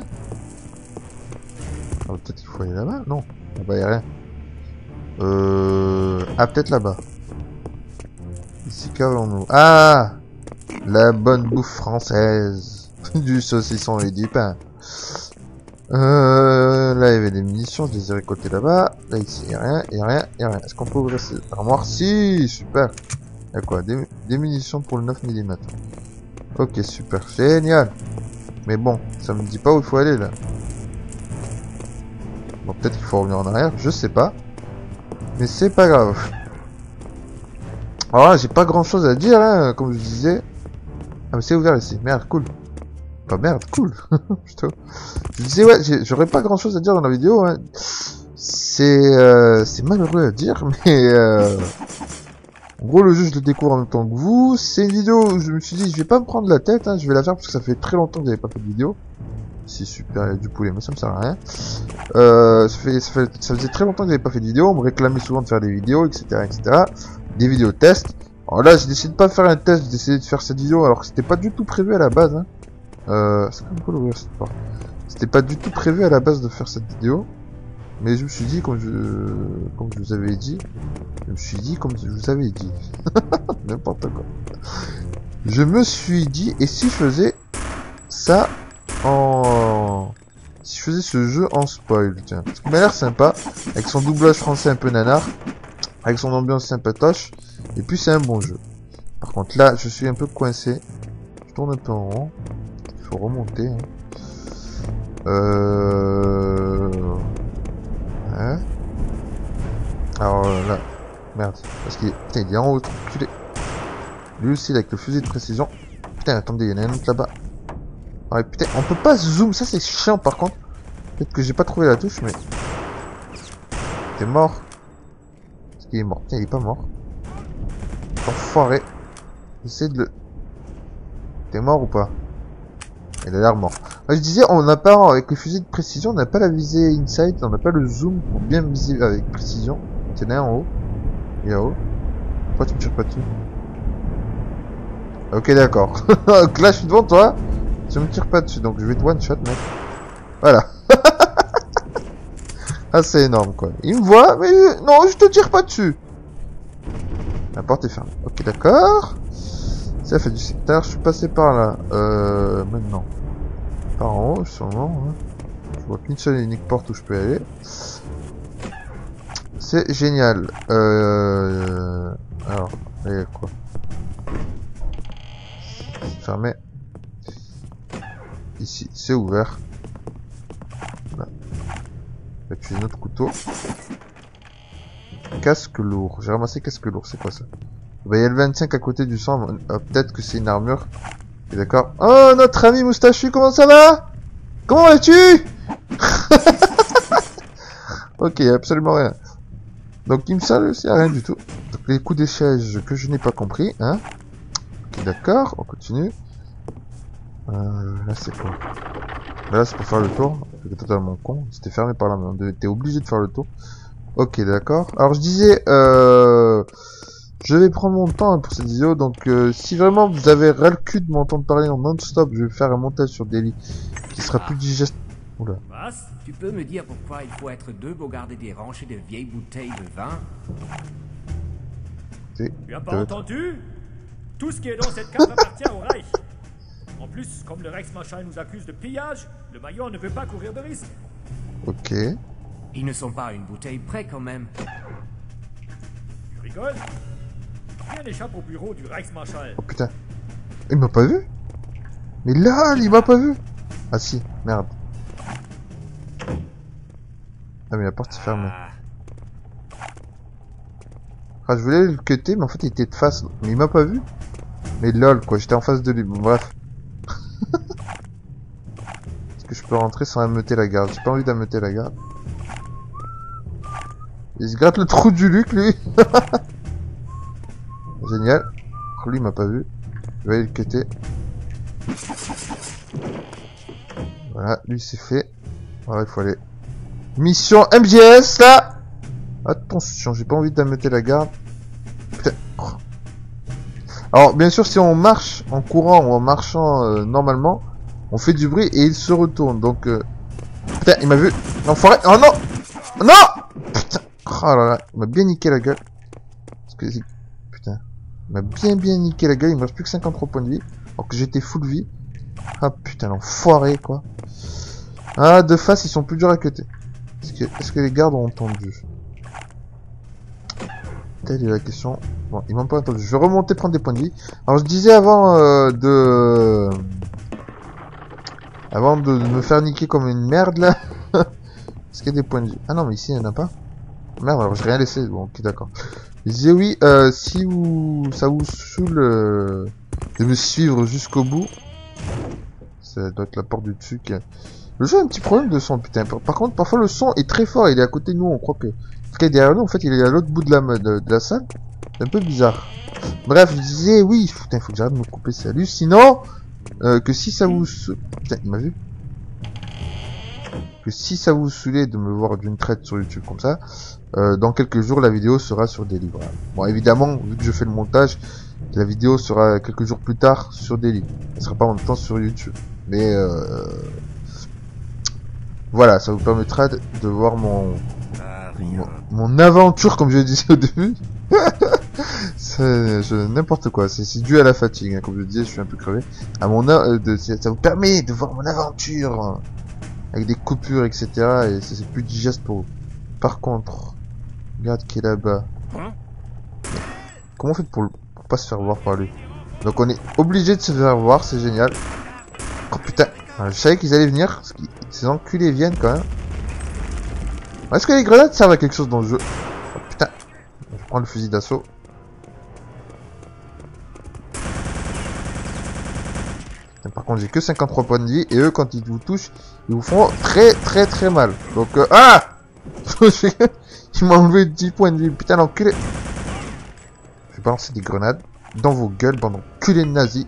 Ah, peut-être qu'il faut aller là-bas. Non, là-bas y'a rien. Euh... Ah peut-être là-bas. Ici qu'avons-nous? Ah, la bonne bouffe française. Du saucisson et du pain. Euh, là il y avait des munitions, je les ai récoltées là-bas. Là ici il n'y a rien, il n'y a rien, il n'y a rien. Est-ce qu'on peut ouvrir cette armoire? Si, super. Il y a quoi? Des, des munitions pour le neuf millimètres. Ok, super, génial. Mais bon, ça me dit pas où il faut aller là. Bon, peut-être qu'il faut revenir en arrière, je sais pas. Mais c'est pas grave. Alors là, j'ai pas grand chose à dire, hein, comme je disais. Ah mais c'est ouvert ici, merde, cool. Pas merde, cool. Putain. Je disais ouais, j'aurais pas grand chose à dire dans la vidéo, hein. C'est euh, c'est malheureux à dire, mais euh, en gros le jeu je le découvre en même temps que vous. C'est une vidéo où je me suis dit je vais pas me prendre la tête, hein, je vais la faire parce que ça fait très longtemps que j'avais pas fait de vidéo. Si super, il y a du poulet, mais ça me sert à rien. Euh, ça, fait, ça, fait, ça faisait très longtemps que j'avais pas fait de vidéo, on me réclamait souvent de faire des vidéos, et cetera, et cetera. Des vidéos tests. Alors là j'ai décidé de pas faire un test, j'ai décidé de faire cette vidéo alors que c'était pas du tout prévu à la base, hein. Euh, c'est comme quoi l'ouvrir cette porte. C'était pas du tout prévu à la base de faire cette vidéo, mais je me suis dit, comme je, comme je vous avais dit, je me suis dit, comme je vous avais dit, n'importe quoi. Je me suis dit, et si je faisais ça en, si je faisais ce jeu en spoil, tiens, parce qu'il m'a l'air sympa, avec son doublage français un peu nanar, avec son ambiance sympatoche, et puis c'est un bon jeu. Par contre là, je suis un peu coincé, je tourne un peu en rond. Faut remonter. Hein. Euh... Hein. Alors euh, là, merde, parce qu'il est... Putain, il est en haut, enculé. Lui aussi, avec le fusil de précision. Putain, attendez, il y en a un autre là-bas. Ouais, putain, on peut pas zoom, ça c'est chiant par contre. Peut-être que j'ai pas trouvé la touche, mais... T'es mort. Est-ce qu'il est mort? Putain, il est pas mort. Enfoiré. J'essaie de le... T'es mort ou pas? Il a l'air mort. Moi, je disais, on n'a pas, avec le fusil de précision, on n'a pas la visée inside, on n'a pas le zoom pour bien viser avec précision. T'en as un en haut. Il est en haut. Pourquoi tu me tires pas dessus? Ok, d'accord. Donc là, je suis devant toi. Tu me tires pas dessus, donc je vais te one shot, mec. Voilà. Ah, c'est énorme, quoi. Il me voit, mais non, je te tire pas dessus. La porte est fermée. Ok, d'accord. Ça fait du secteur, je suis passé par là. Euh, maintenant. Par en haut, sûrement. Hein. Je vois qu'une seule et unique porte où je peux aller. C'est génial. Euh... Alors, il y a quoi? C'est fermé. Ici, c'est ouvert. Là. Là, tu as un autre couteau. Casque lourd. J'ai ramassé casque lourd, c'est quoi ça? Bah, il y a le vingt-cinq à côté du sang. Ah, peut-être que c'est une armure. D'accord. Oh, notre ami moustachu, comment ça va? Comment vas-tu? Ok, absolument rien. Donc, il me sert aussi à rien du tout. Donc, les coups d'échelle que je n'ai pas compris, hein. Ok, d'accord, on continue. Euh, là, c'est quoi? Là, c'est pour faire le tour. C'est totalement con. C'était fermé par la main. T'es obligé de faire le tour. Ok, d'accord. Alors, je disais, euh... je vais prendre mon temps pour cette vidéo, donc euh, si vraiment vous avez ras le cul de m'entendre parler en non-stop, je vais faire un montage sur Daily qui sera plus digeste. Oula. Tu peux me dire pourquoi il faut être deux pour garder des rangées de vieilles bouteilles de vin? C'est... Tu as pas entendu? Tout ce qui est dans cette carte appartient au Reich. En plus, comme le Reichsmarschall nous accuse de pillage, le Major ne peut pas courir de risque. Ok. Ils ne sont pas à une bouteille près quand même. Tu rigoles? Rien n'échappe au bureau du Reichsmarschall. Oh putain. Il m'a pas vu? Mais là, il m'a pas vu. Ah si, merde. Ah mais la porte est fermée. Ah, je voulais le cutter, mais en fait il était de face. Mais il m'a pas vu. Mais lol quoi, j'étais en face de lui. Bon, bref. Est-ce que je peux rentrer sans ameuter la garde? J'ai pas envie d'ameuter la garde. Il se gratte le trou du Luc lui. Génial. Oh, lui il m'a pas vu. Je vais aller le cutter. Voilà, lui c'est fait. Voilà, il faut aller. Mission M G S là. Attention, j'ai pas envie d'ameuter la garde. Putain. Alors bien sûr si on marche en courant ou en marchant euh, normalement, on fait du bruit et il se retourne. Donc euh... putain, il m'a vu. L'enfoiré. Oh non. Non. Putain. Oh là là, il m'a bien niqué la gueule. Parce que putain, il m'a bien bien niqué la gueule. Il me reste plus que cinquante-trois points de vie, alors que j'étais full vie. Ah putain, l'enfoiré quoi. Ah, de face ils sont plus durs à cutter. Est-ce que, est-ce que les gardes ont entendu? Telle est la question. Bon, ils m'ont pas entendu. Je vais remonter prendre des points de vie. Alors je disais avant euh, de... Avant de me faire niquer comme une merde là. Est-ce qu'il y a des points de vie? Ah non mais ici il n'y en a pas. Merde, alors j'ai rien laissé. Bon ok d'accord. Je disais oui, euh, si vous... ça vous saoule euh, de me suivre jusqu'au bout. Ça doit être la porte du dessus qui a... Le jeu a un petit problème de son, putain. Par contre, parfois le son est très fort, il est à côté de nous, on croit que... Ce qui est derrière nous, en fait, il est à l'autre bout de la, de, de la salle. C'est un peu bizarre. Bref, je disais, oui, putain, il faut que j'arrête de me couper, c'est hallucinant. Euh, que si ça vous... Putain, il m'a vu. Que si ça vous saoulait de me voir d'une traite sur YouTube comme ça, euh, dans quelques jours, la vidéo sera sur Daily. Bon, évidemment, vu que je fais le montage, la vidéo sera quelques jours plus tard sur Daily. Elle sera pas en même temps sur YouTube. Mais, euh... voilà, ça vous permettra de voir mon... Mon, mon aventure, comme je le disais au début. C'est n'importe quoi, c'est dû à la fatigue, hein, comme je disais, je suis un peu crevé. À mon euh, de, ça vous permet de voir mon aventure euh, avec des coupures, et cetera. Et c'est plus digeste pour vous. Par contre, regarde qui est là-bas. Comment on fait pour, pour pas se faire voir par lui? Donc on est obligé de se faire voir, c'est génial. Oh putain, alors, je savais qu'ils allaient venir, parce que ces enculés viennent quand même. Est-ce que les grenades servent à quelque chose dans le jeu? Oh, putain, je prends le fusil d'assaut. Par contre, j'ai que cinquante-trois points de vie et eux, quand ils vous touchent, ils vous font très très très mal. Donc, euh, ah ils m'ont enlevé dix points de vie. Putain, l'enculé. Je vais balancer des grenades dans vos gueules, bande d'enculés nazis.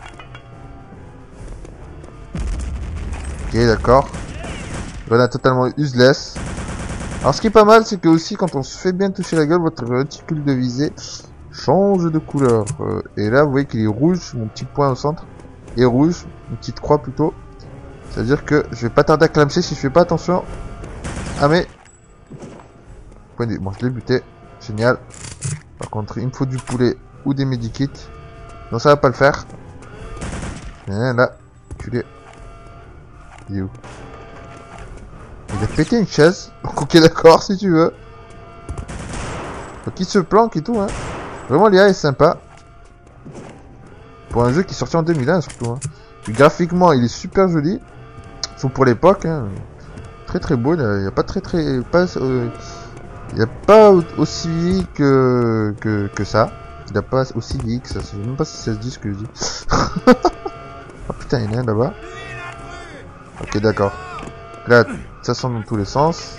Ok, d'accord. Grenade totalement useless. Alors ce qui est pas mal, c'est que aussi quand on se fait bien toucher la gueule, votre réticule de visée change de couleur. Euh, et là, vous voyez qu'il est rouge, mon petit point au centre est rouge, une petite croix plutôt. C'est-à-dire que je vais pas tarder à clamser si je fais pas attention à mes points de vie. Bon, je l'ai buté, génial. Par contre, il me faut du poulet ou des medikits. Non, ça va pas le faire. Viens là, culé. Il est où? Il a pété une chaise. Ok, d'accord, si tu veux. Donc il se planque et tout, hein. Vraiment, l'I A est sympa. Pour un jeu qui est sorti en deux mille un, surtout. Hein. Puis, graphiquement, il est super joli. Sauf pour l'époque. Hein. Très très beau. Il n'y a pas très très... Pas, euh, il n'y a pas aussi vieilli que, que, que ça. Il n'y a pas aussi vieilli que ça. Je sais même pas si ça se dit ce que je dis. Oh putain, il y en a un là-bas. Ok, d'accord. Là, ça sent dans tous les sens.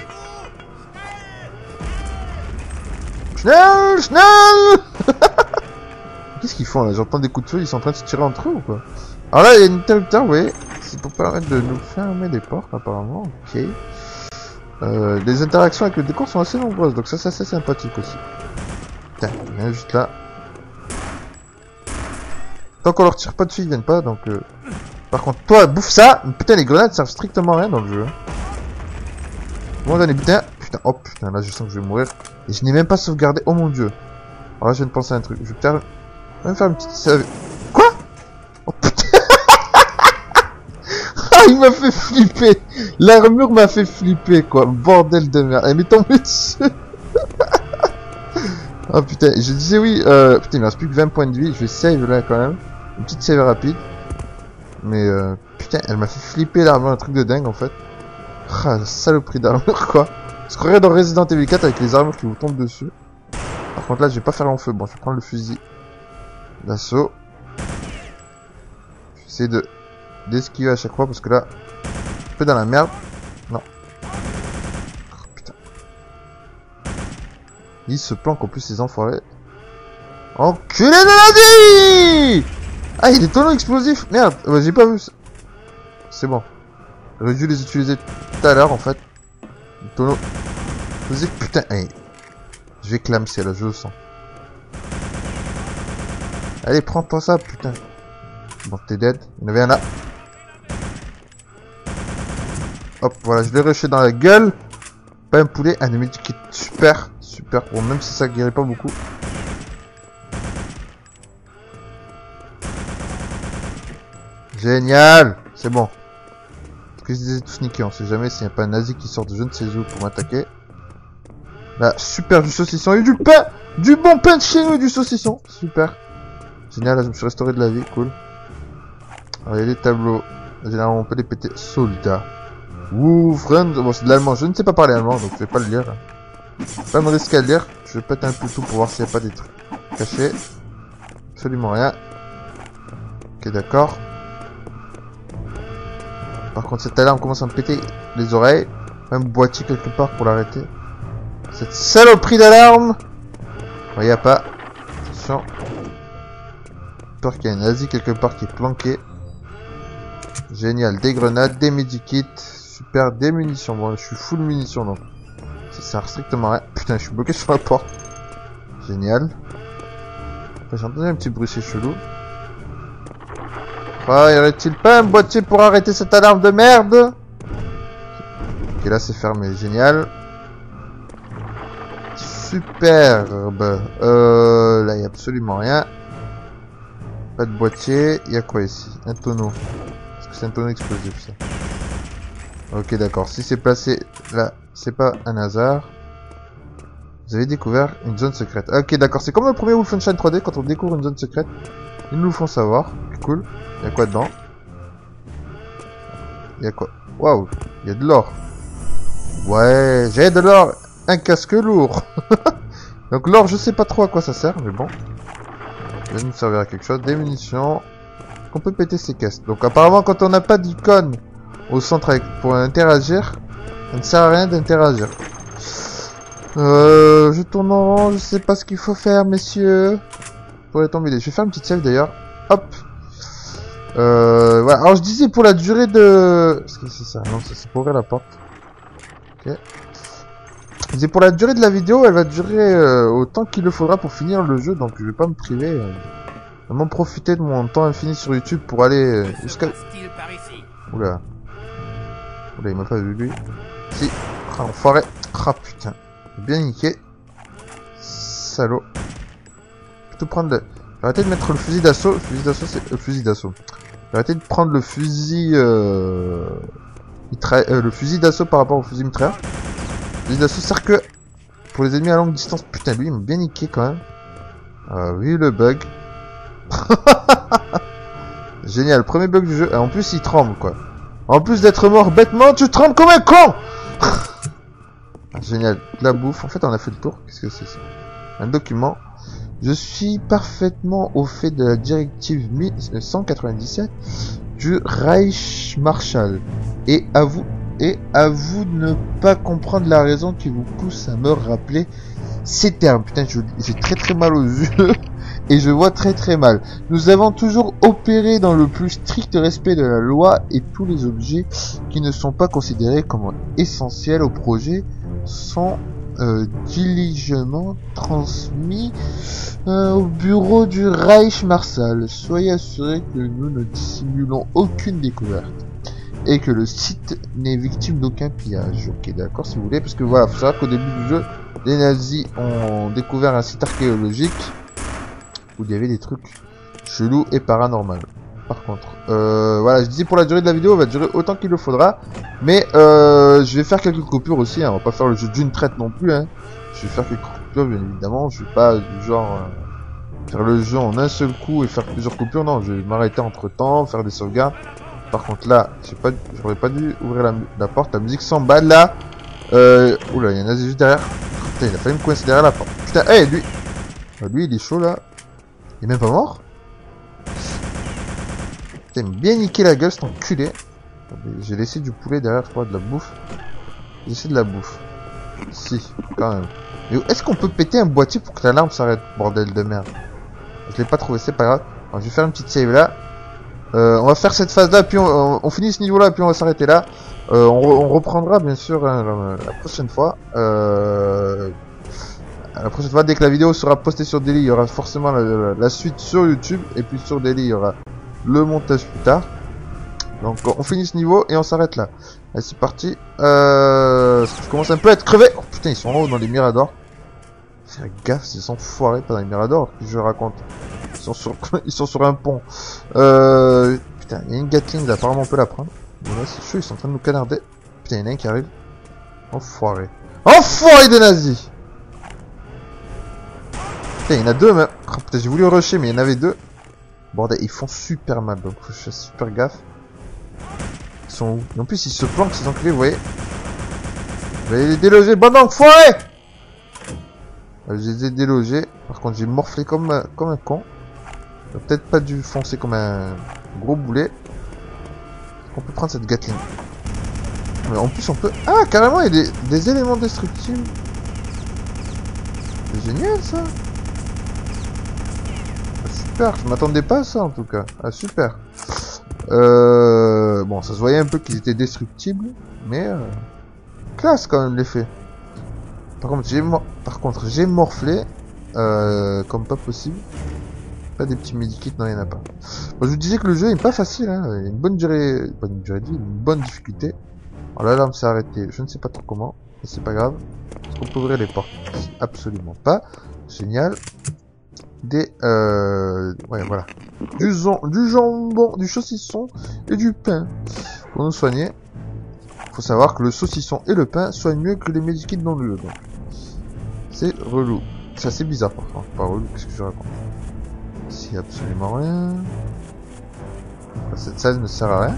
Schnell, Schnell. Qu'est-ce qu'ils font là? J'entends des coups de feu, ils sont en train de se tirer entre eux ou quoi? Alors là, il y a une interrupteur, vous voyez. C'est pour permettre de nous fermer des portes, apparemment. Ok. Euh, les interactions avec le décor sont assez nombreuses, donc ça, c'est assez sympathique aussi. Putain, il y en a juste là. Tant qu'on leur tire pas dessus, ils viennent pas, donc... Euh... Par contre, toi, bouffe ça. Putain, les grenades servent strictement à rien dans le jeu. Bon, allez, putain. Putain, oh putain, là, je sens que je vais mourir. Et je n'ai même pas sauvegardé. Oh mon dieu. Alors là, je viens de penser à un truc. Je vais peut-être même faire une petite save. Quoi? Oh putain. Ah, il m'a fait flipper. L'armure m'a fait flipper, quoi. Bordel de merde. Elle m'est tombée dessus. Oh putain, je disais oui. Euh... Putain, il me reste plus que vingt points de vie. Je vais save là quand même. Une petite save rapide. Mais euh... putain, elle m'a fait flipper l'armure. Un truc de dingue en fait. Ah, la saloperie d'armure, quoi. Je croirais dans Resident Evil quatre avec les armures qui vous tombent dessus. Par contre là, je vais pas faire long feu. Bon, je vais prendre le fusil d'assaut. Je vais essayer de d'esquiver à chaque fois parce que là, un peu dans la merde. Non. Oh, putain. Ils se planquent en plus ces enfoirés. Enculé de la vie. Ah, il y a des tonneaux explosifs. Merde, ouais, j'ai pas vu ça. C'est bon. J'aurais dû les utiliser tout à l'heure en fait. Les tonneaux explosifs, putain. Hey. Je vais clamser là, je le sens. Allez, prends-toi ça, putain. Bon, t'es dead. Il y en avait un là. Hop, voilà, je l'ai rushé dans la gueule. Pas un poulet, un ennemi qui est super, super. Bon, même si ça guérit pas beaucoup. Génial. C'est bon. Parce que je disais tous niquer, on sait jamais s'il n'y a pas un nazi qui sort de je ne sais où pour m'attaquer. Là, super du saucisson et du pain. Du bon pain de chez nous et du saucisson. Super. Génial, là je me suis restauré de la vie, cool. Alors il y a les tableaux. Généralement on peut les péter. Soldat. Ouh, friend. Bon, c'est de l'allemand. Je ne sais pas parler allemand, donc je vais pas le lire. Je vais pas me risquer à le lire. Je vais péter un peu tout pour voir s'il n'y a pas des trucs cachés. Absolument rien. Ok, d'accord. Par contre, cette alarme commence à me péter les oreilles. Même boîtier quelque part pour l'arrêter. Cette saloperie d'alarme. Il n'y a pas. Attention. Peur qu'il y ait un nazi quelque part qui est planqué. Génial. Des grenades, des medikits. Super. Des munitions. Bon, je suis full munitions donc. Ça sert strictement à rien. Putain, je suis bloqué sur la porte. Génial. J'ai entendu un petit bruit, c'est chelou. Oh, y aurait-il pas un boîtier pour arrêter cette alarme de merde? Ok, là c'est fermé. Génial. Superbe. Euh, là, il n'y a absolument rien. Pas de boîtier. Il y a quoi ici? Un tonneau. Est-ce que c'est un tonneau explosif, ça? Ok, d'accord. Si c'est placé là, c'est pas un hasard. Vous avez découvert une zone secrète. Ok, d'accord. C'est comme le premier Wolfenstein trois D. Quand on découvre une zone secrète, ils nous le font savoir. Cool. Il y a quoi dedans? Il y a quoi? Waouh. Il y a de l'or. Ouais, j'ai de l'or. Un casque lourd. Donc l'or, je sais pas trop à quoi ça sert, mais bon. Ça va nous servir à quelque chose. Des munitions. On peut péter ces caisses. Donc apparemment, quand on n'a pas d'icône au centre avec, pour interagir, ça ne sert à rien d'interagir. Euh, je tourne en rond, je sais pas ce qu'il faut faire, messieurs. Pour tomber. Je vais faire une petite save d'ailleurs. Hop. Euh, voilà. Alors je disais pour la durée de... Est-ce que c'est ça? Non, ça c'est pour ouvrir la porte. Ok. Je disais pour la durée de la vidéo, elle va durer euh, autant qu'il le faudra pour finir le jeu, donc je vais pas me priver. Euh, vraiment profiter de mon temps infini sur YouTube pour aller euh, jusqu'à... Oula. Oula, il m'a pas vu lui. Si. Ah, enfoiré. Ah putain. Bien niqué. Salaud. Plutôt prendre le... Arrêtez de mettre le fusil d'assaut. Le fusil d'assaut, c'est... Le fusil d'assaut. Arrêtez de prendre le fusil... Euh... Mitra... Euh, le fusil d'assaut par rapport au fusil mitrailleur. Le fusil d'assaut sert que... Pour les ennemis à longue distance. Putain, lui, il m'a bien niqué quand même. Ah oui, le bug. Génial, premier bug du jeu. Et en plus, il tremble, quoi. En plus d'être mort bêtement, tu trembles comme un con. Ah, génial, de la bouffe. En fait, on a fait le tour. Qu'est-ce que c'est ça? Un document. Je suis parfaitement au fait de la directive mille cent quatre-vingt-dix-sept du Reichsmarschall. Et à vous, et à vous de ne pas comprendre la raison qui vous pousse à me rappeler ces termes. Putain, j'ai très très mal aux yeux. Et je vois très très mal. Nous avons toujours opéré dans le plus strict respect de la loi et tous les objets qui ne sont pas considérés comme essentiels au projet sont euh, diligemment transmis euh, au bureau du Reichsmarschall. Soyez assurés que nous ne dissimulons aucune découverte et que le site n'est victime d'aucun pillage. Ok, d'accord, si vous voulez, parce que voilà, faut savoir qu'au début du jeu, les nazis ont découvert un site archéologique où il y avait des trucs chelous et paranormaux. Par contre, euh, voilà, je disais pour la durée de la vidéo, elle va durer autant qu'il le faudra. Mais euh, je vais faire quelques coupures aussi, hein. On va pas faire le jeu d'une traite non plus. Hein. Je vais faire quelques coupures, bien évidemment. Je vais pas du genre euh, faire le jeu en un seul coup et faire plusieurs coupures. Non, je vais m'arrêter entre temps, faire des sauvegardes. Par contre là, j'ai pas, j'aurais pas dû ouvrir la, la porte. La musique s'emballe là. Euh, oula, il y a un nazi juste derrière. Putain, il a failli me coincer derrière la porte. Putain, hé, hey, lui, lui, il est chaud là. Il est même pas mort. Putain, il m'a bien niqué la gueule, cet enculé. J'ai laissé du poulet derrière, je crois, de la bouffe. J'ai laissé de la bouffe. Si, quand même. Mais est-ce qu'on peut péter un boîtier pour que l'alarme s'arrête, bordel de merde? Je l'ai pas trouvé, c'est pas grave. Alors, je vais faire une petite save là. Euh, on va faire cette phase là, puis on, on, on finit ce niveau là, puis on va s'arrêter là. Euh, on, re, on reprendra bien sûr hein, la, la prochaine fois. Euh, la prochaine fois, dès que la vidéo sera postée sur Daily, il y aura forcément la, la, la suite sur YouTube. Et puis sur Daily, il y aura le montage plus tard. Donc on finit ce niveau et on s'arrête là. Allez, c'est parti. Euh, je commence un peu à être crevé. Oh putain, ils sont en haut dans les miradors. Faire gaffe, ils sont foirés pas dans les miradors. Que je raconte. Ils sont sur, ils sont sur un pont. Euh, putain, il y a une Gatling là, apparemment on peut la prendre. Mais là c'est chaud, ils sont en train de nous canarder. Putain, il y en a un qui arrive. Enfoiré. Enfoiré de nazis. Putain, il y en a deux même. Oh, putain, j'ai voulu rusher, mais il y en avait deux. Bordel, ils font super mal, donc faut que je fasse super gaffe. Ils sont où? Et en plus, ils se planquent, ces enculés, vous voyez. Vous allez les déloger, bande d'enfoirés. Je les ai délogés. Par contre, j'ai morflé comme, comme un con. J'ai peut-être pas dû foncer comme un gros boulet. On peut prendre cette Gatling. Mais en plus, on peut... Ah, carrément, il y a des, des éléments destructibles. C'est génial, ça. Ah, super, je m'attendais pas à ça, en tout cas. Ah, super. Euh... Bon, ça se voyait un peu qu'ils étaient destructibles. Mais... Euh... classe, quand même, l'effet. Par contre, j'ai mor... Par contre, j'ai morflé. Euh... Comme pas possible. Pas des petits medikits, non, il n'y en a pas. Bon, je vous disais que le jeu est pas facile, hein. Il y a une bonne durée, pas une durée de vie, une bonne difficulté. Alors là, l'alarme s'est arrêtée, je ne sais pas trop comment, mais c'est pas grave. Est-ce qu'on peut ouvrir les portes? Absolument pas. Génial. Des, euh, ouais, voilà. Du, zon... du jambon, du saucisson et du pain. Pour nous soigner. Faut savoir que le saucisson et le pain soignent mieux que les medikits dans le jeu, donc. C'est relou. C'est assez bizarre, par contre. Pas relou, qu'est-ce que je raconte? Ici, absolument rien. Cette salle ne sert à rien.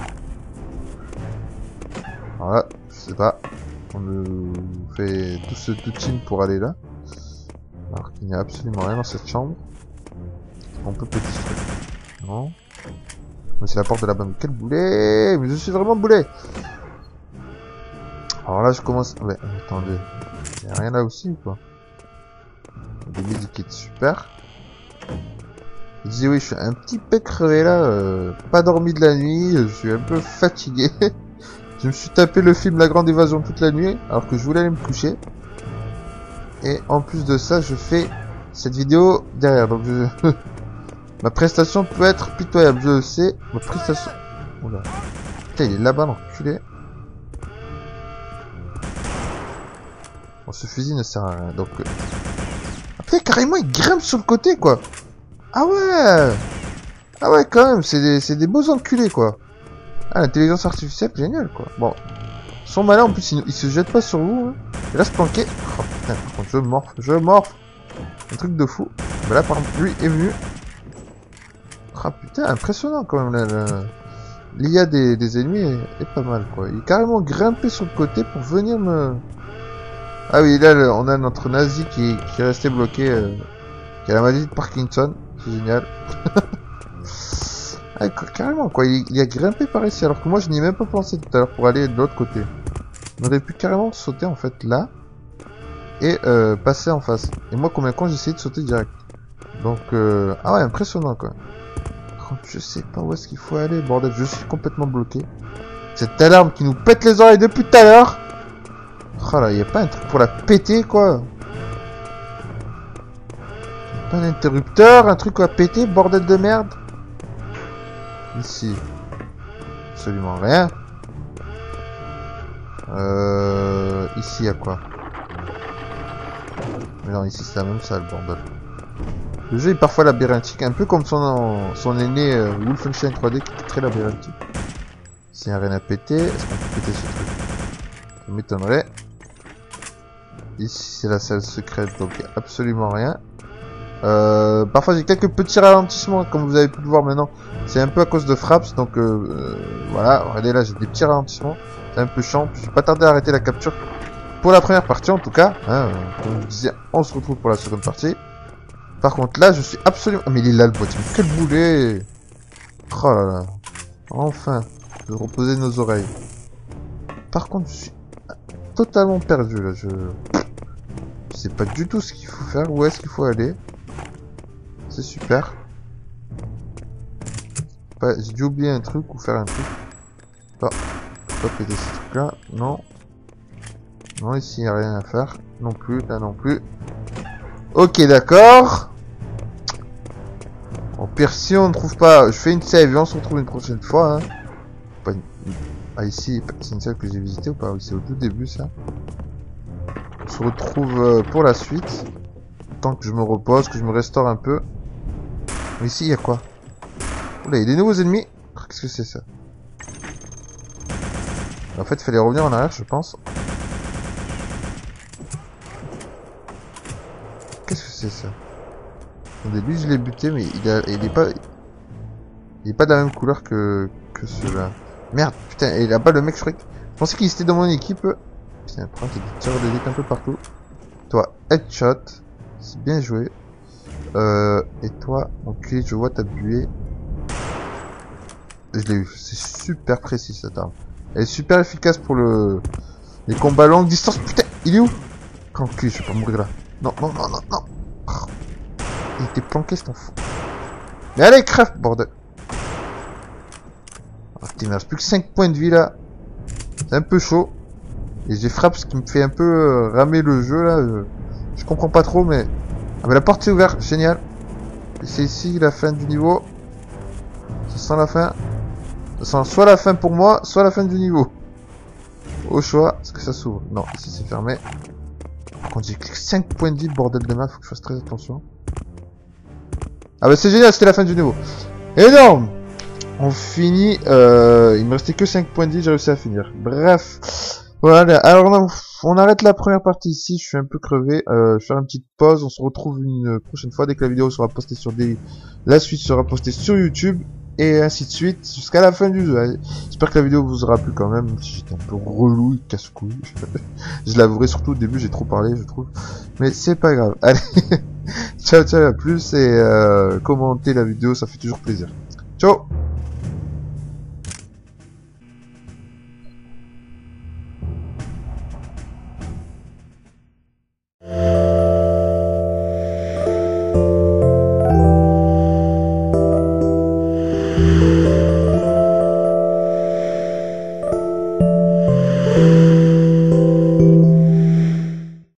Voilà, je sais pas. On nous fait tout ce tutine pour aller là. Alors qu'il n'y a absolument rien dans cette chambre. On peut péter ce truc. Non. Mais c'est la porte de la banque. Quel boulet! Mais je suis vraiment boulet! Alors là, je commence... Ouais, attendez. Il n'y a rien là aussi ou quoi? Des medikits, super. Je disais oui, je suis un petit peu crevé là, euh, pas dormi de la nuit, je suis un peu fatigué. Je me suis tapé le film La Grande Évasion toute la nuit, alors que je voulais aller me coucher. Et en plus de ça, je fais cette vidéo derrière, donc je... ma prestation peut être pitoyable, je le sais. Ma prestation... Oula. Putain, il est là-bas, l'enculé. Bon, ce fusil ne sert à rien, donc... Euh... Après, carrément, il grimpe sur le côté, quoi. Ah ouais. Ah ouais, quand même, c'est des, c'est des beaux enculés, quoi. Ah, l'intelligence artificielle, génial, quoi. Bon. Ils sont malins, en plus, ils, ils se jettent pas sur vous, hein. Il reste planqué. Oh putain, par contre, je morphe, je morphe. Un truc de fou. Mais là, par exemple, lui est venu. Ah putain, impressionnant, quand même, là. là. L'I A des, des ennemis est, est pas mal, quoi. Il est carrément grimpé sur le côté pour venir me... Ah oui, là, on a notre nazi qui, qui est resté bloqué, euh, qui a la maladie de Parkinson. C'est génial. Ah, carrément, quoi. Il, il a grimpé par ici, alors que moi, je n'y ai même pas pensé tout à l'heure pour aller de l'autre côté. On aurait pu carrément sauter, en fait, là. Et euh, passer en face. Et moi, combien de temps j'ai essayé de sauter direct. Donc, euh... ah ouais, impressionnant, quoi. Par contre, je sais pas où est-ce qu'il faut aller, bordel. Je suis complètement bloqué. Cette alarme qui nous pète les oreilles depuis tout à l'heure. Oh là, y a pas un truc pour la péter, quoi. Pas un interrupteur, un truc à péter, bordel de merde. Ici. Absolument rien. Euh... Ici, y a quoi? Mais non, ici c'est la même salle, bordel. Le jeu est parfois labyrinthique, un peu comme son, son aîné euh, Wolfenstein trois D qui est très labyrinthique. S'il n'y a rien à péter, est-ce qu'on peut péter ce truc? Ça m'étonnerait. Ici c'est la salle secrète, donc il n'y a absolument rien. Euh, parfois j'ai quelques petits ralentissements, comme vous avez pu le voir maintenant. C'est un peu à cause de fraps, donc euh, euh, voilà. Regardez là, j'ai des petits ralentissements. C'est un peu chiant. Je vais pas tarder à arrêter la capture pour la première partie en tout cas. Hein, comme je vous disais, on se retrouve pour la seconde partie. Par contre là, je suis absolument... Ah mais il est là le boîtier, quel boulet! Oh là là. Enfin, de reposer nos oreilles. Par contre, je suis totalement perdu là. Je, je sais pas du tout ce qu'il faut faire. Où est-ce qu'il faut aller? C'est super. Ouais, j'ai dû oublier un truc ou faire un truc. Oh, je peux pas péter ces trucs là. Non. Non, ici il n'y a rien à faire. Non plus, là non plus. Ok, d'accord. Au pire, si on ne trouve pas, je fais une save et on se retrouve une prochaine fois. Hein. Pas une... Ah, ici, c'est une salle que j'ai visitée ou pas? Oui, c'est au tout début ça. On se retrouve euh, pour la suite. Tant que je me repose, que je me restaure un peu. Mais ici, il y a quoi? Oula, il y a des nouveaux ennemis. Qu'est-ce que c'est ça? En fait, il fallait revenir en arrière, je pense. Qu'est-ce que c'est ça? Au début, je l'ai buté, mais il, a, il est pas... Il est pas de la même couleur que, que ceux-là. Merde, putain, et là-bas, le mec, je croyais... Je pensais qu'il était dans mon équipe. Putain, prends tes tirs de dés un peu partout. Toi, headshot. C'est bien joué. Euh, et toi, ok, je vois ta buée. Je l'ai eu. C'est super précis cette arme. Elle est super efficace pour le les combats longue distance. Putain, il est où? Enculé, je vais pas mourir là. Non, non, non, non, non. Oh. Il était planqué cet enfant. Mais allez, crève, bordel. Oh, putain, il me reste plus que cinq points de vie là. C'est un peu chaud. Et j'ai frappe ce qui me fait un peu euh, ramer le jeu là. Euh, je comprends pas trop, mais... Ah mais la porte est ouverte, génial. Et c'est ici la fin du niveau. Ça sent la fin. Ça sent soit la fin pour moi, soit la fin du niveau. Au choix, est-ce que ça s'ouvre? Non, ici c'est fermé. Par contre j'ai que cinq points de vie, bordel de merde, faut que je fasse très attention. Ah bah c'est génial, c'était la fin du niveau. Énorme. On finit, euh, il me restait que cinq points de vie, j'ai réussi à finir. Bref. Voilà, alors on, on arrête la première partie ici, je suis un peu crevé, euh, je vais faire une petite pause, on se retrouve une prochaine fois dès que la vidéo sera postée sur des... La suite sera postée sur YouTube, et ainsi de suite, jusqu'à la fin du jeu. J'espère que la vidéo vous aura plu quand même, même si j'étais un peu relou, casse-couille. Je l'avouerai, surtout au début, j'ai trop parlé, je trouve. Mais c'est pas grave. Allez, ciao, ciao, à plus, et euh, commentez la vidéo, ça fait toujours plaisir. Ciao.